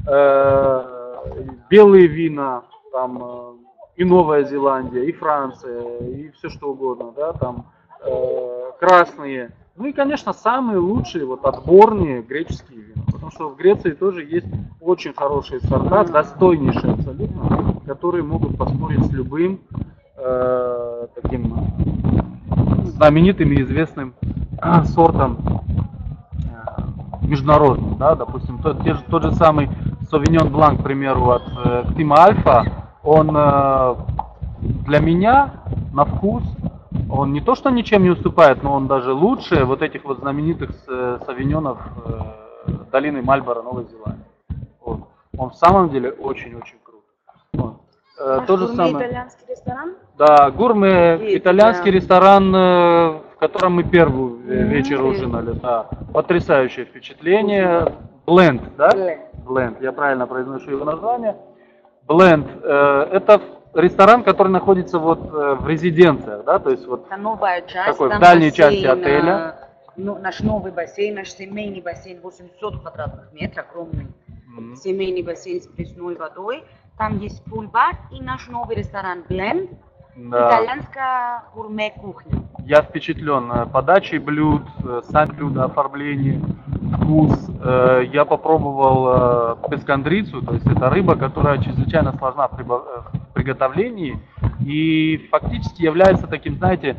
[SPEAKER 2] Белые вина, там и Новая Зеландия, и Франция, и все что угодно, да, там красные. Ну и, конечно, самые лучшие, вот отборные греческие вина. Потому что в Греции тоже есть очень хорошие сорта, достойнейшие абсолютно, которые могут поспорить с любым таким знаменитым и известным сортом международным. Да? Допустим, тот же самый Sauvignon Blanc, к примеру, от Ктима Альфа, он для меня на вкус, он не то что ничем не уступает, но он даже лучше вот этих вот знаменитых савиньонов долины Мальборо, Новой Зеландии. Вот. Он в самом деле очень-очень крут. Вот. То же самое.
[SPEAKER 1] Итальянский ресторан?
[SPEAKER 2] Да, гурме,
[SPEAKER 1] Есть,
[SPEAKER 2] итальянский
[SPEAKER 1] да.
[SPEAKER 2] ресторан, в котором мы первый вечер ужинали. Да. Потрясающее впечатление. Бленд, да? Бленд, я правильно произношу его название. Бленд, это ресторан, который находится вот в резиденциях, да, то есть вот
[SPEAKER 1] Это новая часть.
[SPEAKER 2] такой,
[SPEAKER 1] там
[SPEAKER 2] в дальней
[SPEAKER 1] бассейн,
[SPEAKER 2] части отеля.
[SPEAKER 1] Ну, наш новый бассейн, наш семейный бассейн, 800 квадратных метров, огромный. Семейный бассейн с пресной водой. Там есть пул-бар и наш новый ресторан Бленд.
[SPEAKER 2] Да.
[SPEAKER 1] Итальянская гурме-кухня.
[SPEAKER 2] Я впечатлен подачей блюд, сами блюда, оформление, вкус. Я попробовал пескандрицу, то есть это рыба, которая чрезвычайно сложна в приготовлении и фактически является таким, знаете,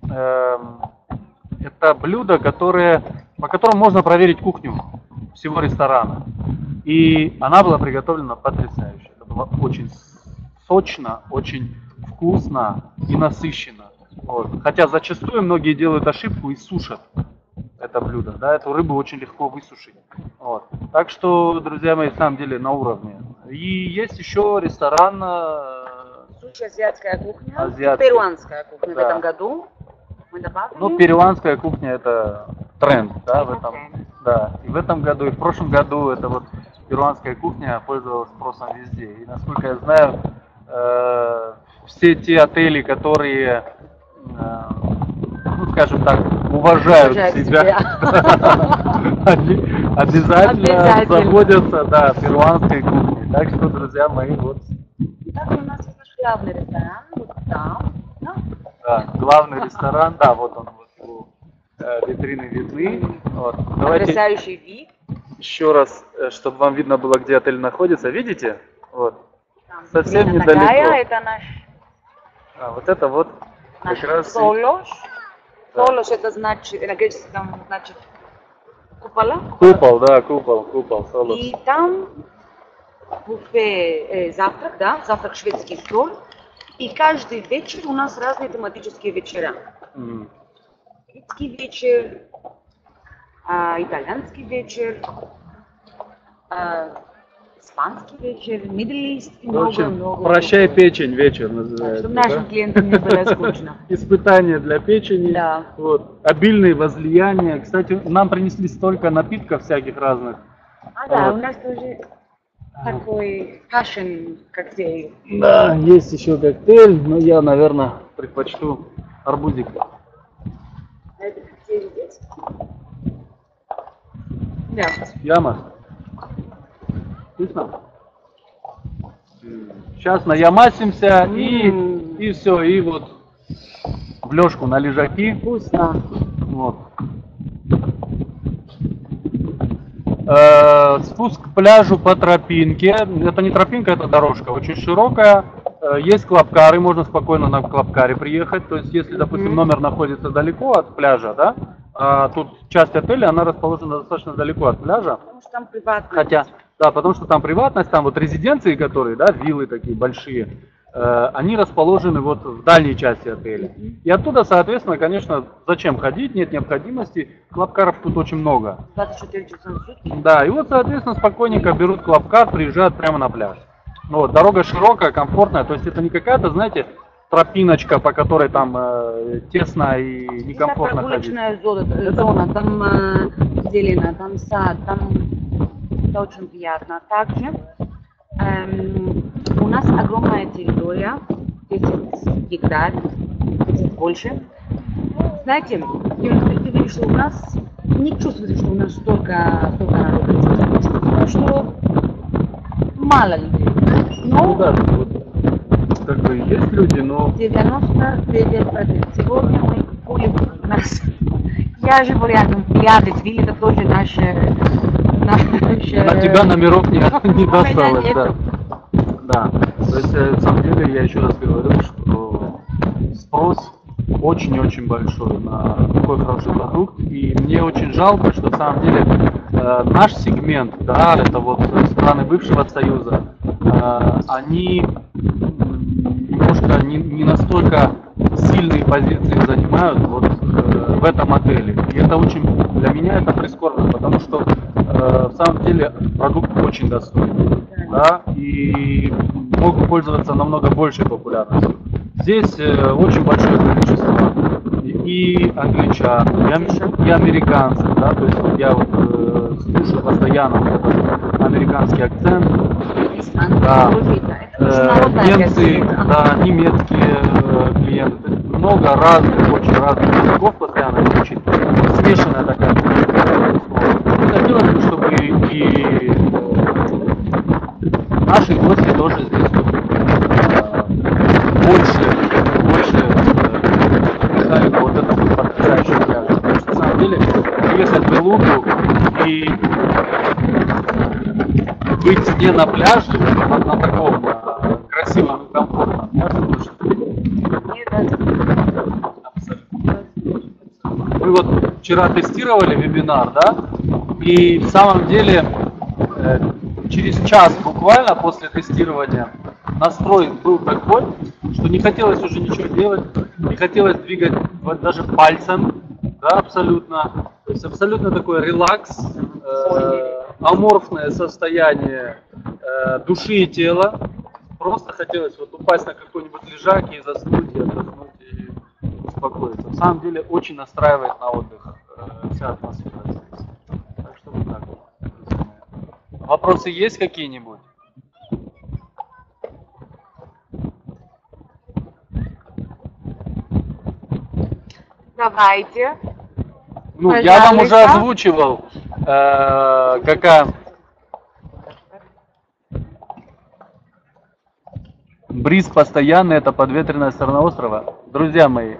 [SPEAKER 2] это блюдо, по которому можно проверить кухню всего ресторана. И она была приготовлена потрясающе. Это было очень сочно, очень вкусно и насыщенно. Вот. Хотя зачастую многие делают ошибку и сушат это блюдо. Да, эту рыбу очень легко высушить. Вот. Так что, друзья мои, в самом деле на уровне. И есть еще ресторан.
[SPEAKER 1] Суши азиатская кухня.
[SPEAKER 2] Азиатская.
[SPEAKER 1] Перуанская кухня
[SPEAKER 2] Да.
[SPEAKER 1] в этом году. Мы добавили.
[SPEAKER 2] Ну, перуанская кухня это тренд, да, в этом. Да. И в этом году, и в прошлом году это вот перуанская кухня пользовалась спросом везде. И насколько я знаю, все те отели, которые, ну, скажем так, уважают себя, они обязательно заботятся, да, перуанской кухней. Так что, друзья мои, вот.
[SPEAKER 1] Также у нас есть наш главный ресторан, вот там.
[SPEAKER 2] Да, главный ресторан, да, вот он, вот его витрины видны. Вот. Давайте.
[SPEAKER 1] Потрясающий вид.
[SPEAKER 2] еще раз, чтобы вам видно было, где отель находится. Видите? Вот.
[SPEAKER 1] Там
[SPEAKER 2] Совсем
[SPEAKER 1] Елена
[SPEAKER 2] недалеко.
[SPEAKER 1] Нагая, это наш
[SPEAKER 2] А, вот это вот
[SPEAKER 1] наш
[SPEAKER 2] как раз и-
[SPEAKER 1] Солош.
[SPEAKER 2] Да.
[SPEAKER 1] Солош это значит, на греческом значит купола.
[SPEAKER 2] купол, да, купол, Солош.
[SPEAKER 1] И там буфе, завтрак, да, завтрак шведский стол. И каждый вечер у нас разные тематические вечера.
[SPEAKER 2] М.
[SPEAKER 1] Греческий вечер, итальянский вечер, испанский вечер, Middle East и
[SPEAKER 2] В общем,
[SPEAKER 1] много-много.
[SPEAKER 2] прощай печень вечер
[SPEAKER 1] Чтобы
[SPEAKER 2] называется.
[SPEAKER 1] нашим
[SPEAKER 2] да?
[SPEAKER 1] клиентам не было скучно.
[SPEAKER 2] Испытание для печени.
[SPEAKER 1] Да.
[SPEAKER 2] Вот. Обильные возлияния. Кстати, нам принесли столько напитков всяких разных.
[SPEAKER 1] Да,
[SPEAKER 2] Вот.
[SPEAKER 1] у нас тоже такой passion коктейль.
[SPEAKER 2] Да, есть еще коктейль, но я, наверное, предпочту арбузик.
[SPEAKER 1] Это коктейль здесь? Да.
[SPEAKER 2] Яма. Вкусно? Сейчас наямасимся и все, и вот в лёжку на лежаки.
[SPEAKER 1] Вкусно.
[SPEAKER 2] Вот. Спуск к пляжу по тропинке. Это не тропинка, это дорожка, очень широкая. Есть клапкары, можно спокойно на клапкаре приехать. То есть, если, допустим, номер находится далеко от пляжа, да, тут часть отеля, она расположена достаточно далеко от пляжа.
[SPEAKER 1] Потому что там приватно.
[SPEAKER 2] Хотя, да, потому что там приватность, там вот резиденции, которые, да, виллы такие большие, они расположены вот в дальней части отеля. И оттуда, соответственно, конечно, зачем ходить, нет необходимости. Клапкаров тут очень много.
[SPEAKER 1] 24 часа в сутки.
[SPEAKER 2] Да, и вот, соответственно, спокойненько берут клапкар, приезжают прямо на пляж. Ну, вот, дорога широкая, комфортная, то есть это не какая-то, знаете, тропиночка, по которой там тесно и некомфортно ходить.
[SPEAKER 1] Прогулочная зона, там зелено, там сад, там это очень приятно. Также у нас огромная территория, 10 гектар, 10 больше. Знаете, ты видишь, что у нас не чувствуется, что у нас столько народу. Чувствуется, что мало людей.
[SPEAKER 2] Ну
[SPEAKER 1] Но
[SPEAKER 2] да, вот, как бы есть люди, но
[SPEAKER 1] 99%. Сегодня мы были у нас. Я живу рядом, Вилли, это тоже наше.
[SPEAKER 2] на тебя номеров не досталось.
[SPEAKER 1] нету.
[SPEAKER 2] Да. То есть, на самом деле, я еще раз говорю, что спрос очень-очень большой на такой хороший продукт. И мне очень жалко, что на самом деле наш сегмент, да, это вот страны бывшего Союза, они немножко не настолько сильные позиции занимают вот в этом отеле. И это очень, для меня это прискорбно, потому что в самом деле продукт очень достойный, да, и мог бы пользоваться намного большей популярностью. Здесь очень большое количество и англичан, и американцев, да, то есть я вот слушаю постоянно вот этот американский акцент, да, немцы, да, немецкие клиенты, то есть много разных, очень разных языков постоянно звучит, смешанная такая. Хотелось бы, чтобы и наши гости тоже здесь больше писали на вот этом потрясающем пляже. Потому что на самом деле приехать в Белугу и быть не на пляже, на таком красивом и комфортном пляже, лучше. Мы вот вчера тестировали вебинар, да, и в самом деле через час буквально после тестирования настрой был такой, что не хотелось уже ничего делать, не хотелось двигать вот даже пальцем, да, абсолютно, то есть абсолютно такой релакс, аморфное состояние души и тела, просто хотелось вот упасть на какой-нибудь лежак и заснуть, и отдохнуть, и успокоиться. На самом деле очень настраивает на отдых вся атмосфера здесь. Так что вот так вот. Вопросы есть какие-нибудь?
[SPEAKER 1] Давайте.
[SPEAKER 2] Ну, я вам уже озвучивал, какая бриз постоянный, это подветренная сторона острова. Друзья мои,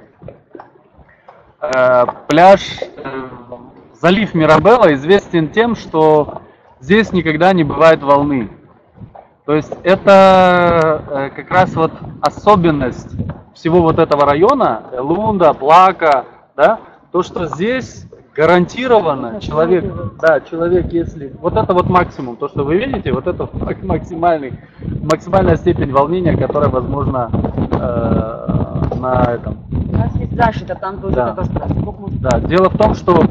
[SPEAKER 2] пляж, залив Мирабелла известен тем, что здесь никогда не бывает волны. То есть это как раз вот особенность всего вот этого района, Элунда, Плака, да, то, что здесь гарантированно человек, если, вот это вот максимум, то, что вы видите, вот это максимальная степень волнения, которая возможна на этом.
[SPEAKER 1] У нас есть защита, там тоже
[SPEAKER 2] Да.
[SPEAKER 1] катастрофа.
[SPEAKER 2] Да, дело в том, что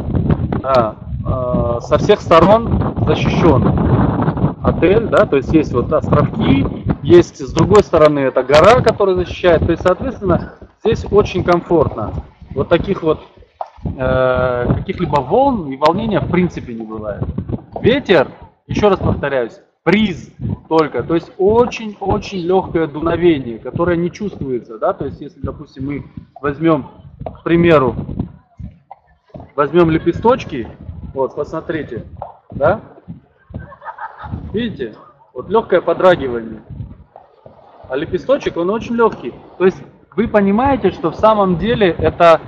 [SPEAKER 2] со всех сторон защищен отель, да, то есть есть вот островки, есть с другой стороны это гора, которая защищает, то есть, соответственно, здесь очень комфортно. Вот таких вот каких-либо волн и волнения в принципе не бывает. Ветер, еще раз повторяюсь, бриз только, то есть очень-очень легкое дуновение, которое не чувствуется, да, то есть если, допустим, мы возьмем, к примеру, возьмем лепесточки, вот, посмотрите, да, видите, вот легкое подрагивание, а лепесточек, он очень легкий, то есть вы понимаете, что в самом деле это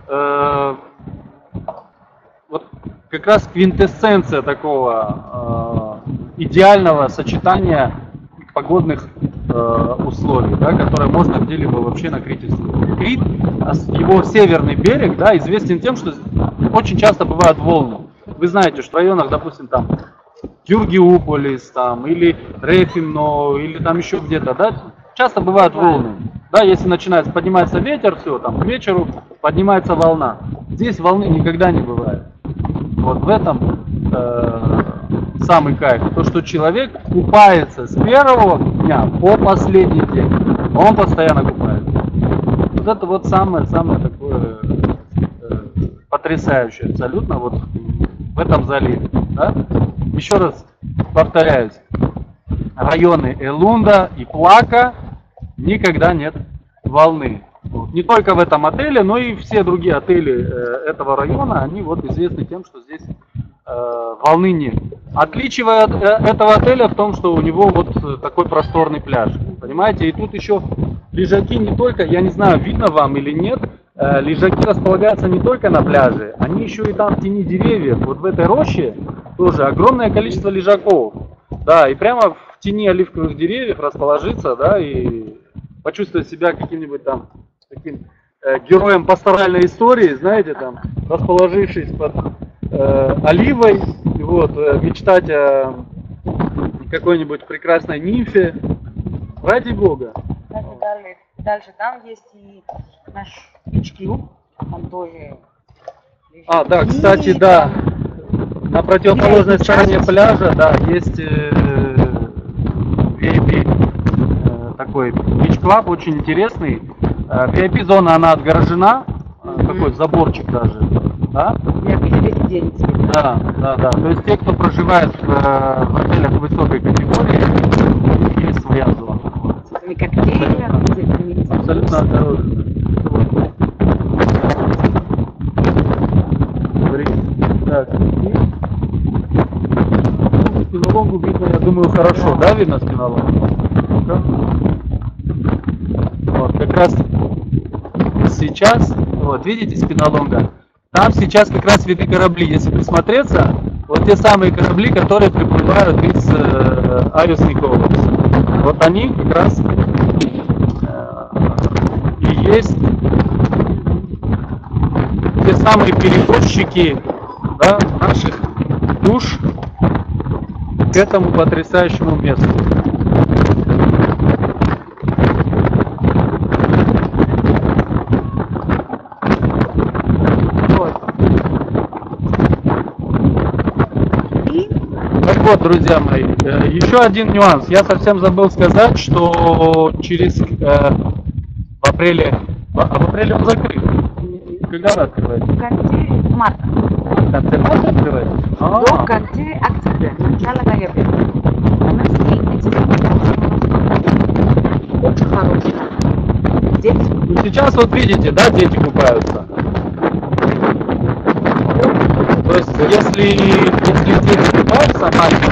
[SPEAKER 2] вот как раз квинтэссенция такого идеального сочетания погодных условий, да, которое можно где-либо вообще на Крите встретить. Крит, его северный берег, да, известен тем, что очень часто бывают волны. Вы знаете, что в районах, допустим, там Георгиуполис, там, или Рефимно, или там еще где-то, да, часто бывают волны. Да, если поднимается ветер, все, там к вечеру поднимается волна. Здесь волны никогда не бывает. Вот в этом самый кайф. То, что человек купается с первого дня по последний день. Он постоянно купается. Вот это вот самое такое потрясающее абсолютно вот в этом заливе. Да? Еще раз повторяюсь. Районы Элунда и Плака никогда нет волны. Вот. Не только в этом отеле, но и все другие отели этого района, они вот известны тем, что здесь волны нет. Отличие этого отеля в том, что у него вот такой просторный пляж. Понимаете? И тут еще лежаки не только, я не знаю, видно вам или нет, лежаки располагаются не только на пляже, они еще и там в тени деревьев. Вот в этой роще тоже огромное количество лежаков. Да, и прямо в тени оливковых деревьев расположиться, да, и почувствовать себя каким-нибудь там таким героем пасторальной истории, знаете, там, расположившись под оливой, вот, мечтать о какой-нибудь прекрасной нимфе. Ради Бога.
[SPEAKER 1] Дальше там есть и наш бич-клуб, там тоже...
[SPEAKER 2] Да, кстати, да, на противоположной стороне пляжа, да, есть VIP, такой бич-клаб, очень интересный. VIP-зона, она отгорожена, такой заборчик даже, да? Да. То есть те, кто проживает в отелях высокой категории, есть своя зона. Абсолютно отгорожена. Так, спинолонгу видно, я думаю, хорошо, да, видно спинолонгу? Вот, как раз сейчас, вот, видите спинолонга? Там сейчас как раз видны корабли, если присмотреться, вот те самые корабли, которые приплывают из Айос-Николас. Вот они как раз и есть те самые перевозчики, да, наших душ к этому потрясающему месту. Так вот, друзья мои, еще один нюанс. Я совсем забыл сказать, что в апреле он закрыт. Когда вы открываете?
[SPEAKER 1] В конце марта.
[SPEAKER 2] В конце марта открываете?
[SPEAKER 1] До конца октября, начало ноября. У нас есть очень хороший. Здесь.
[SPEAKER 2] Сейчас вот видите, да, дети купаются. То есть, если дети купаются,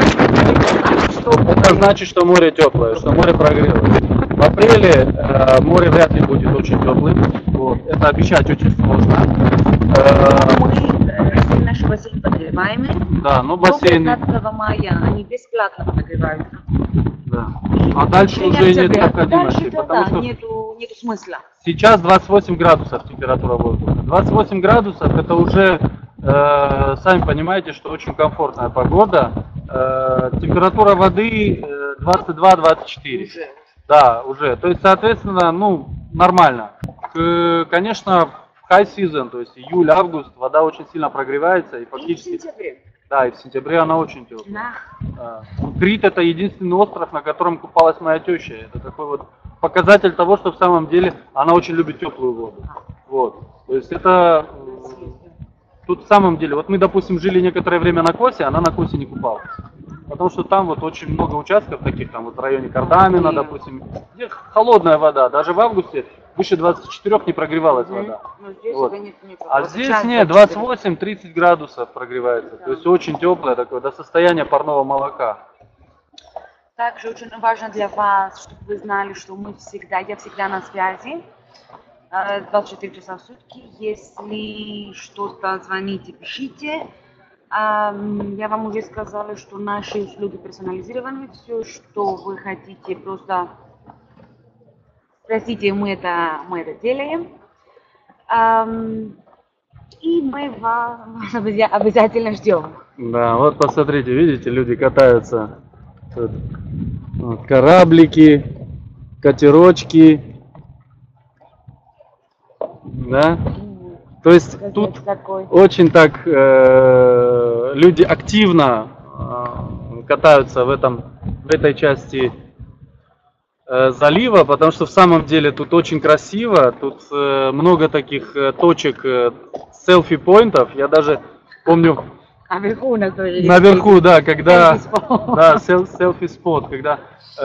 [SPEAKER 2] это значит, что море теплое, что море прогрелось. В апреле море вряд ли будет очень теплым. Вот. Это обещать очень сложно.
[SPEAKER 1] Мы, если наш бассейн подогреваемый.
[SPEAKER 2] Да, но
[SPEAKER 1] До
[SPEAKER 2] бассейны.
[SPEAKER 1] 15 мая они бесплатно подогреваются.
[SPEAKER 2] Да. А дальше уже нет
[SPEAKER 1] Дальше,
[SPEAKER 2] необходимости,
[SPEAKER 1] да,
[SPEAKER 2] потому что
[SPEAKER 1] нету смысла.
[SPEAKER 2] сейчас 28 градусов температура воздуха. 28 градусов это уже, сами понимаете, что очень комфортная погода. Температура воды 22-24. Да, уже. То есть, соответственно, ну, нормально. Конечно, в high season, то есть июль-август, вода очень сильно прогревается и
[SPEAKER 1] И в
[SPEAKER 2] фактически...
[SPEAKER 1] сентябре.
[SPEAKER 2] Да, и в сентябре она очень теплая.
[SPEAKER 1] Да.
[SPEAKER 2] Крит это единственный остров, на котором купалась моя теща. Это такой вот показатель того, что в самом деле она очень любит теплую воду. Вот. То есть это тут в самом деле, вот мы, допустим, жили некоторое время на Косе, она на Косе не купалась. Потому что там вот очень много участков таких, там вот в районе Кардамина, допустим, где холодная вода, даже в августе выше 24 не прогревалась вода.
[SPEAKER 1] Но здесь
[SPEAKER 2] Вот.
[SPEAKER 1] уже нет.
[SPEAKER 2] А
[SPEAKER 1] Вот
[SPEAKER 2] здесь
[SPEAKER 1] сейчас
[SPEAKER 2] нет,
[SPEAKER 1] 24.
[SPEAKER 2] 28-30 градусов прогревается, то есть очень теплое такое, до состояния парного молока.
[SPEAKER 1] Также очень важно для вас, чтобы вы знали, что я всегда на связи, 24 часа в сутки. Если что-то звоните, пишите. Я вам уже сказала, что наши услуги персонализированы. Все, что вы хотите, просто спросите, мы это делаем. И мы вас обязательно ждем.
[SPEAKER 2] Да, вот посмотрите, видите, люди катаются. Тут вот, кораблики, катерочки. Да? То есть тут
[SPEAKER 1] Такой.
[SPEAKER 2] очень так люди активно катаются в этой части залива, потому что в самом деле тут очень красиво, тут много таких точек селфи-поинтов. Я даже помню
[SPEAKER 1] Наверху у нас тоже есть.
[SPEAKER 2] наверху, да, когда
[SPEAKER 1] Селфи-спот.
[SPEAKER 2] да, селфи-спот, когда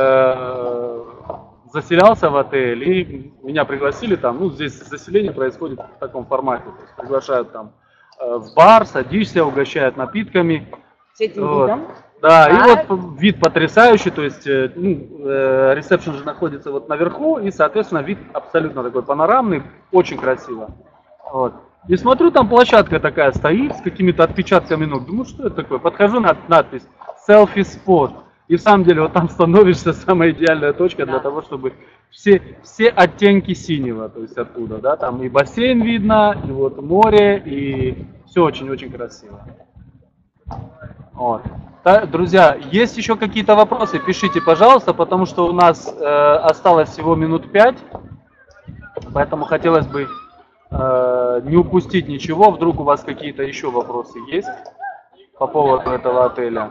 [SPEAKER 2] заселялся в отель и меня пригласили там, ну здесь заселение происходит в таком формате, то есть приглашают там в бар, садишься, угощают напитками.
[SPEAKER 1] С этим
[SPEAKER 2] Вот.
[SPEAKER 1] видом.
[SPEAKER 2] Да, и
[SPEAKER 1] Да.
[SPEAKER 2] вот вид потрясающий, то есть ресепшн же находится вот наверху, и, соответственно, вид абсолютно такой панорамный, очень красиво. Вот. И смотрю, там площадка такая стоит с какими-то отпечатками ног. Думаю, что это такое? Подхожу на надпись «Селфи спот». И в самом деле вот там становишься самая идеальная точка для того, чтобы все оттенки синего, то есть оттуда, да, там и бассейн видно, и вот море, и все очень-очень красиво. Вот. Да, друзья, есть еще какие-то вопросы, пишите, пожалуйста, потому что у нас осталось всего минут 5, поэтому хотелось бы не упустить ничего, вдруг у вас какие-то еще вопросы есть по поводу этого отеля.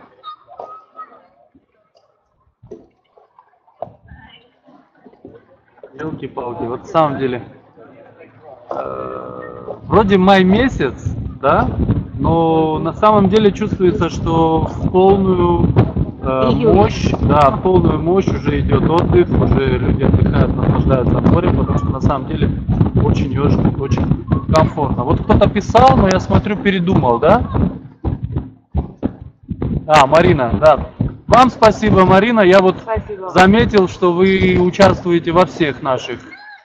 [SPEAKER 2] Елки-палки, вот в самом деле, вроде май месяц, да, но на самом деле чувствуется, что в полную мощь, да, в полную мощь уже идет отдых, уже люди отдыхают, наслаждаются морем, потому что на самом деле очень комфортно. Вот кто-то писал, но я смотрю, передумал, да? Марина, да. Вам спасибо, Марина. Я вот
[SPEAKER 1] Спасибо.
[SPEAKER 2] заметил, что вы участвуете во всех наших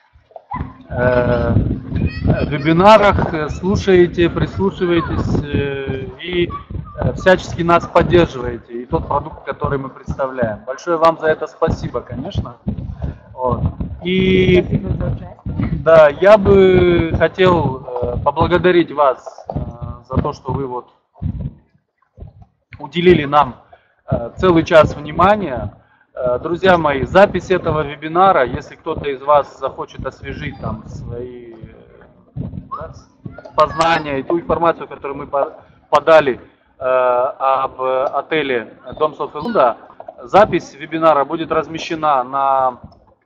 [SPEAKER 2] вебинарах, слушаете, прислушиваетесь и всячески нас поддерживаете. И тот продукт, который мы представляем. Большое вам за это спасибо, конечно. Вот. И
[SPEAKER 1] Спасибо за участие.
[SPEAKER 2] да, я бы хотел поблагодарить вас за то, что вы вот уделили нам целый час внимания. Друзья мои, запись этого вебинара, если кто-то из вас захочет освежить там свои познания и ту информацию, которую мы подали об отеле Дом Софелунда, запись вебинара будет размещена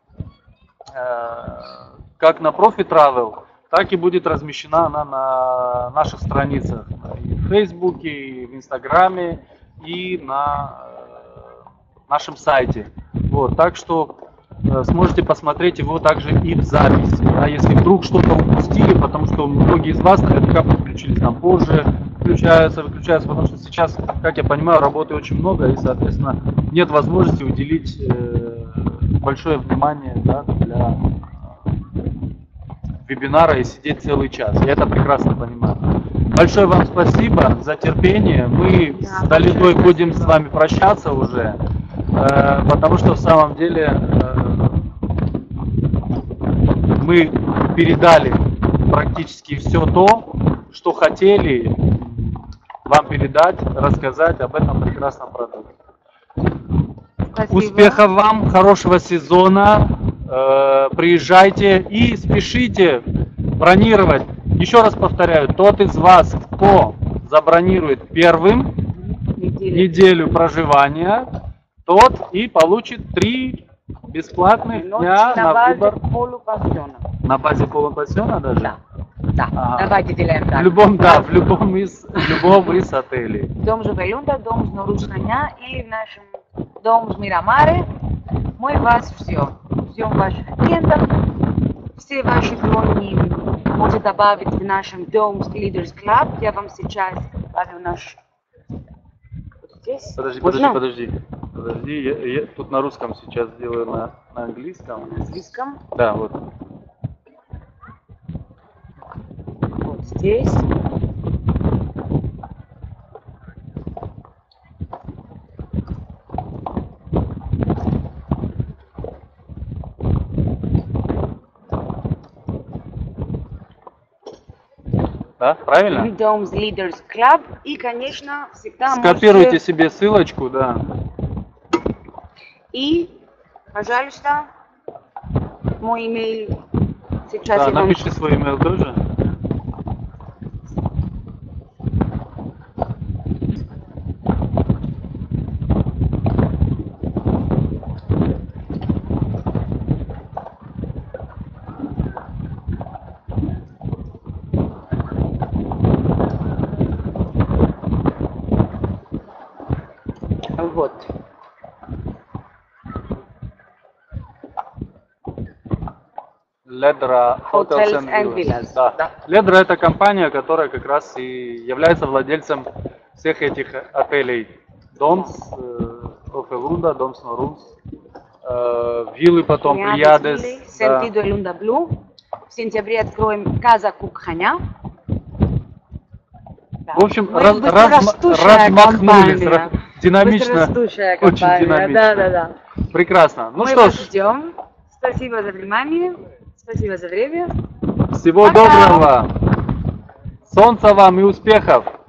[SPEAKER 2] как на Profi Travel, так и будет размещена она на наших страницах и в Фейсбуке, и в Инстаграме, и на нашем сайте. Вот, так что сможете посмотреть его также и в записи. А если вдруг что-то упустили, потому что многие из вас наверняка подключились там позже, выключаются, потому что сейчас, как я понимаю, работы очень много, и, соответственно, нет возможности уделить большое внимание, да, для вебинара и сидеть целый час. Я это прекрасно понимаю. Большое вам спасибо за терпение. Мы с Далидой будем с вами прощаться уже, потому что в самом деле мы передали практически все то, что хотели вам передать, рассказать об этом прекрасном продукте.
[SPEAKER 1] Спасибо.
[SPEAKER 2] Успехов вам, хорошего сезона. Приезжайте и спешите бронировать. Еще раз повторяю, тот из вас, кто забронирует первым неделю проживания, тот и получит 3 бесплатных дня на выбор. На базе полупансиона даже?
[SPEAKER 1] Да. Да,
[SPEAKER 2] Ага.
[SPEAKER 1] давайте делаем так.
[SPEAKER 2] В любом из отелей.
[SPEAKER 1] Дом Жувелюнда, дом с Норушаня или в нашем дом с Мирамаре. Мы вас ждем ваших клиентов. Все ваши брони можете добавить в нашем Domes Leaders Club. Я вам сейчас добавлю наш... Вот здесь.
[SPEAKER 2] Подожди. Я тут на русском сейчас сделаю на английском.
[SPEAKER 1] На английском.
[SPEAKER 2] Да, вот.
[SPEAKER 1] Вот здесь.
[SPEAKER 2] Да, правильно?
[SPEAKER 1] Domes Leaders Club. И, конечно, всегда
[SPEAKER 2] Скопируйте
[SPEAKER 1] можете...
[SPEAKER 2] себе ссылочку, да.
[SPEAKER 1] И, пожалуйста, мой имейл сейчас
[SPEAKER 2] Да,
[SPEAKER 1] я вам...
[SPEAKER 2] напиши свой имейл тоже.
[SPEAKER 1] Вот.
[SPEAKER 2] Ledra Hotels and Villas. Да. Ledra это компания, которая как раз и является владельцем всех этих отелей. Doms, Ofelunda, Doms Noruns, виллы потом, Плеядес.
[SPEAKER 1] Sentido Elunda Blue. В сентябре откроем Casa Кукханя.
[SPEAKER 2] В общем,
[SPEAKER 1] Мы
[SPEAKER 2] размахнулись,
[SPEAKER 1] компания.
[SPEAKER 2] динамично,
[SPEAKER 1] Быстрорастущая
[SPEAKER 2] очень
[SPEAKER 1] компания.
[SPEAKER 2] динамично.
[SPEAKER 1] Да.
[SPEAKER 2] Прекрасно. Ну
[SPEAKER 1] Мы
[SPEAKER 2] что
[SPEAKER 1] вас
[SPEAKER 2] ж,
[SPEAKER 1] ждем. Спасибо за внимание. Спасибо за время.
[SPEAKER 2] всего
[SPEAKER 1] Пока.
[SPEAKER 2] доброго, солнца вам и успехов.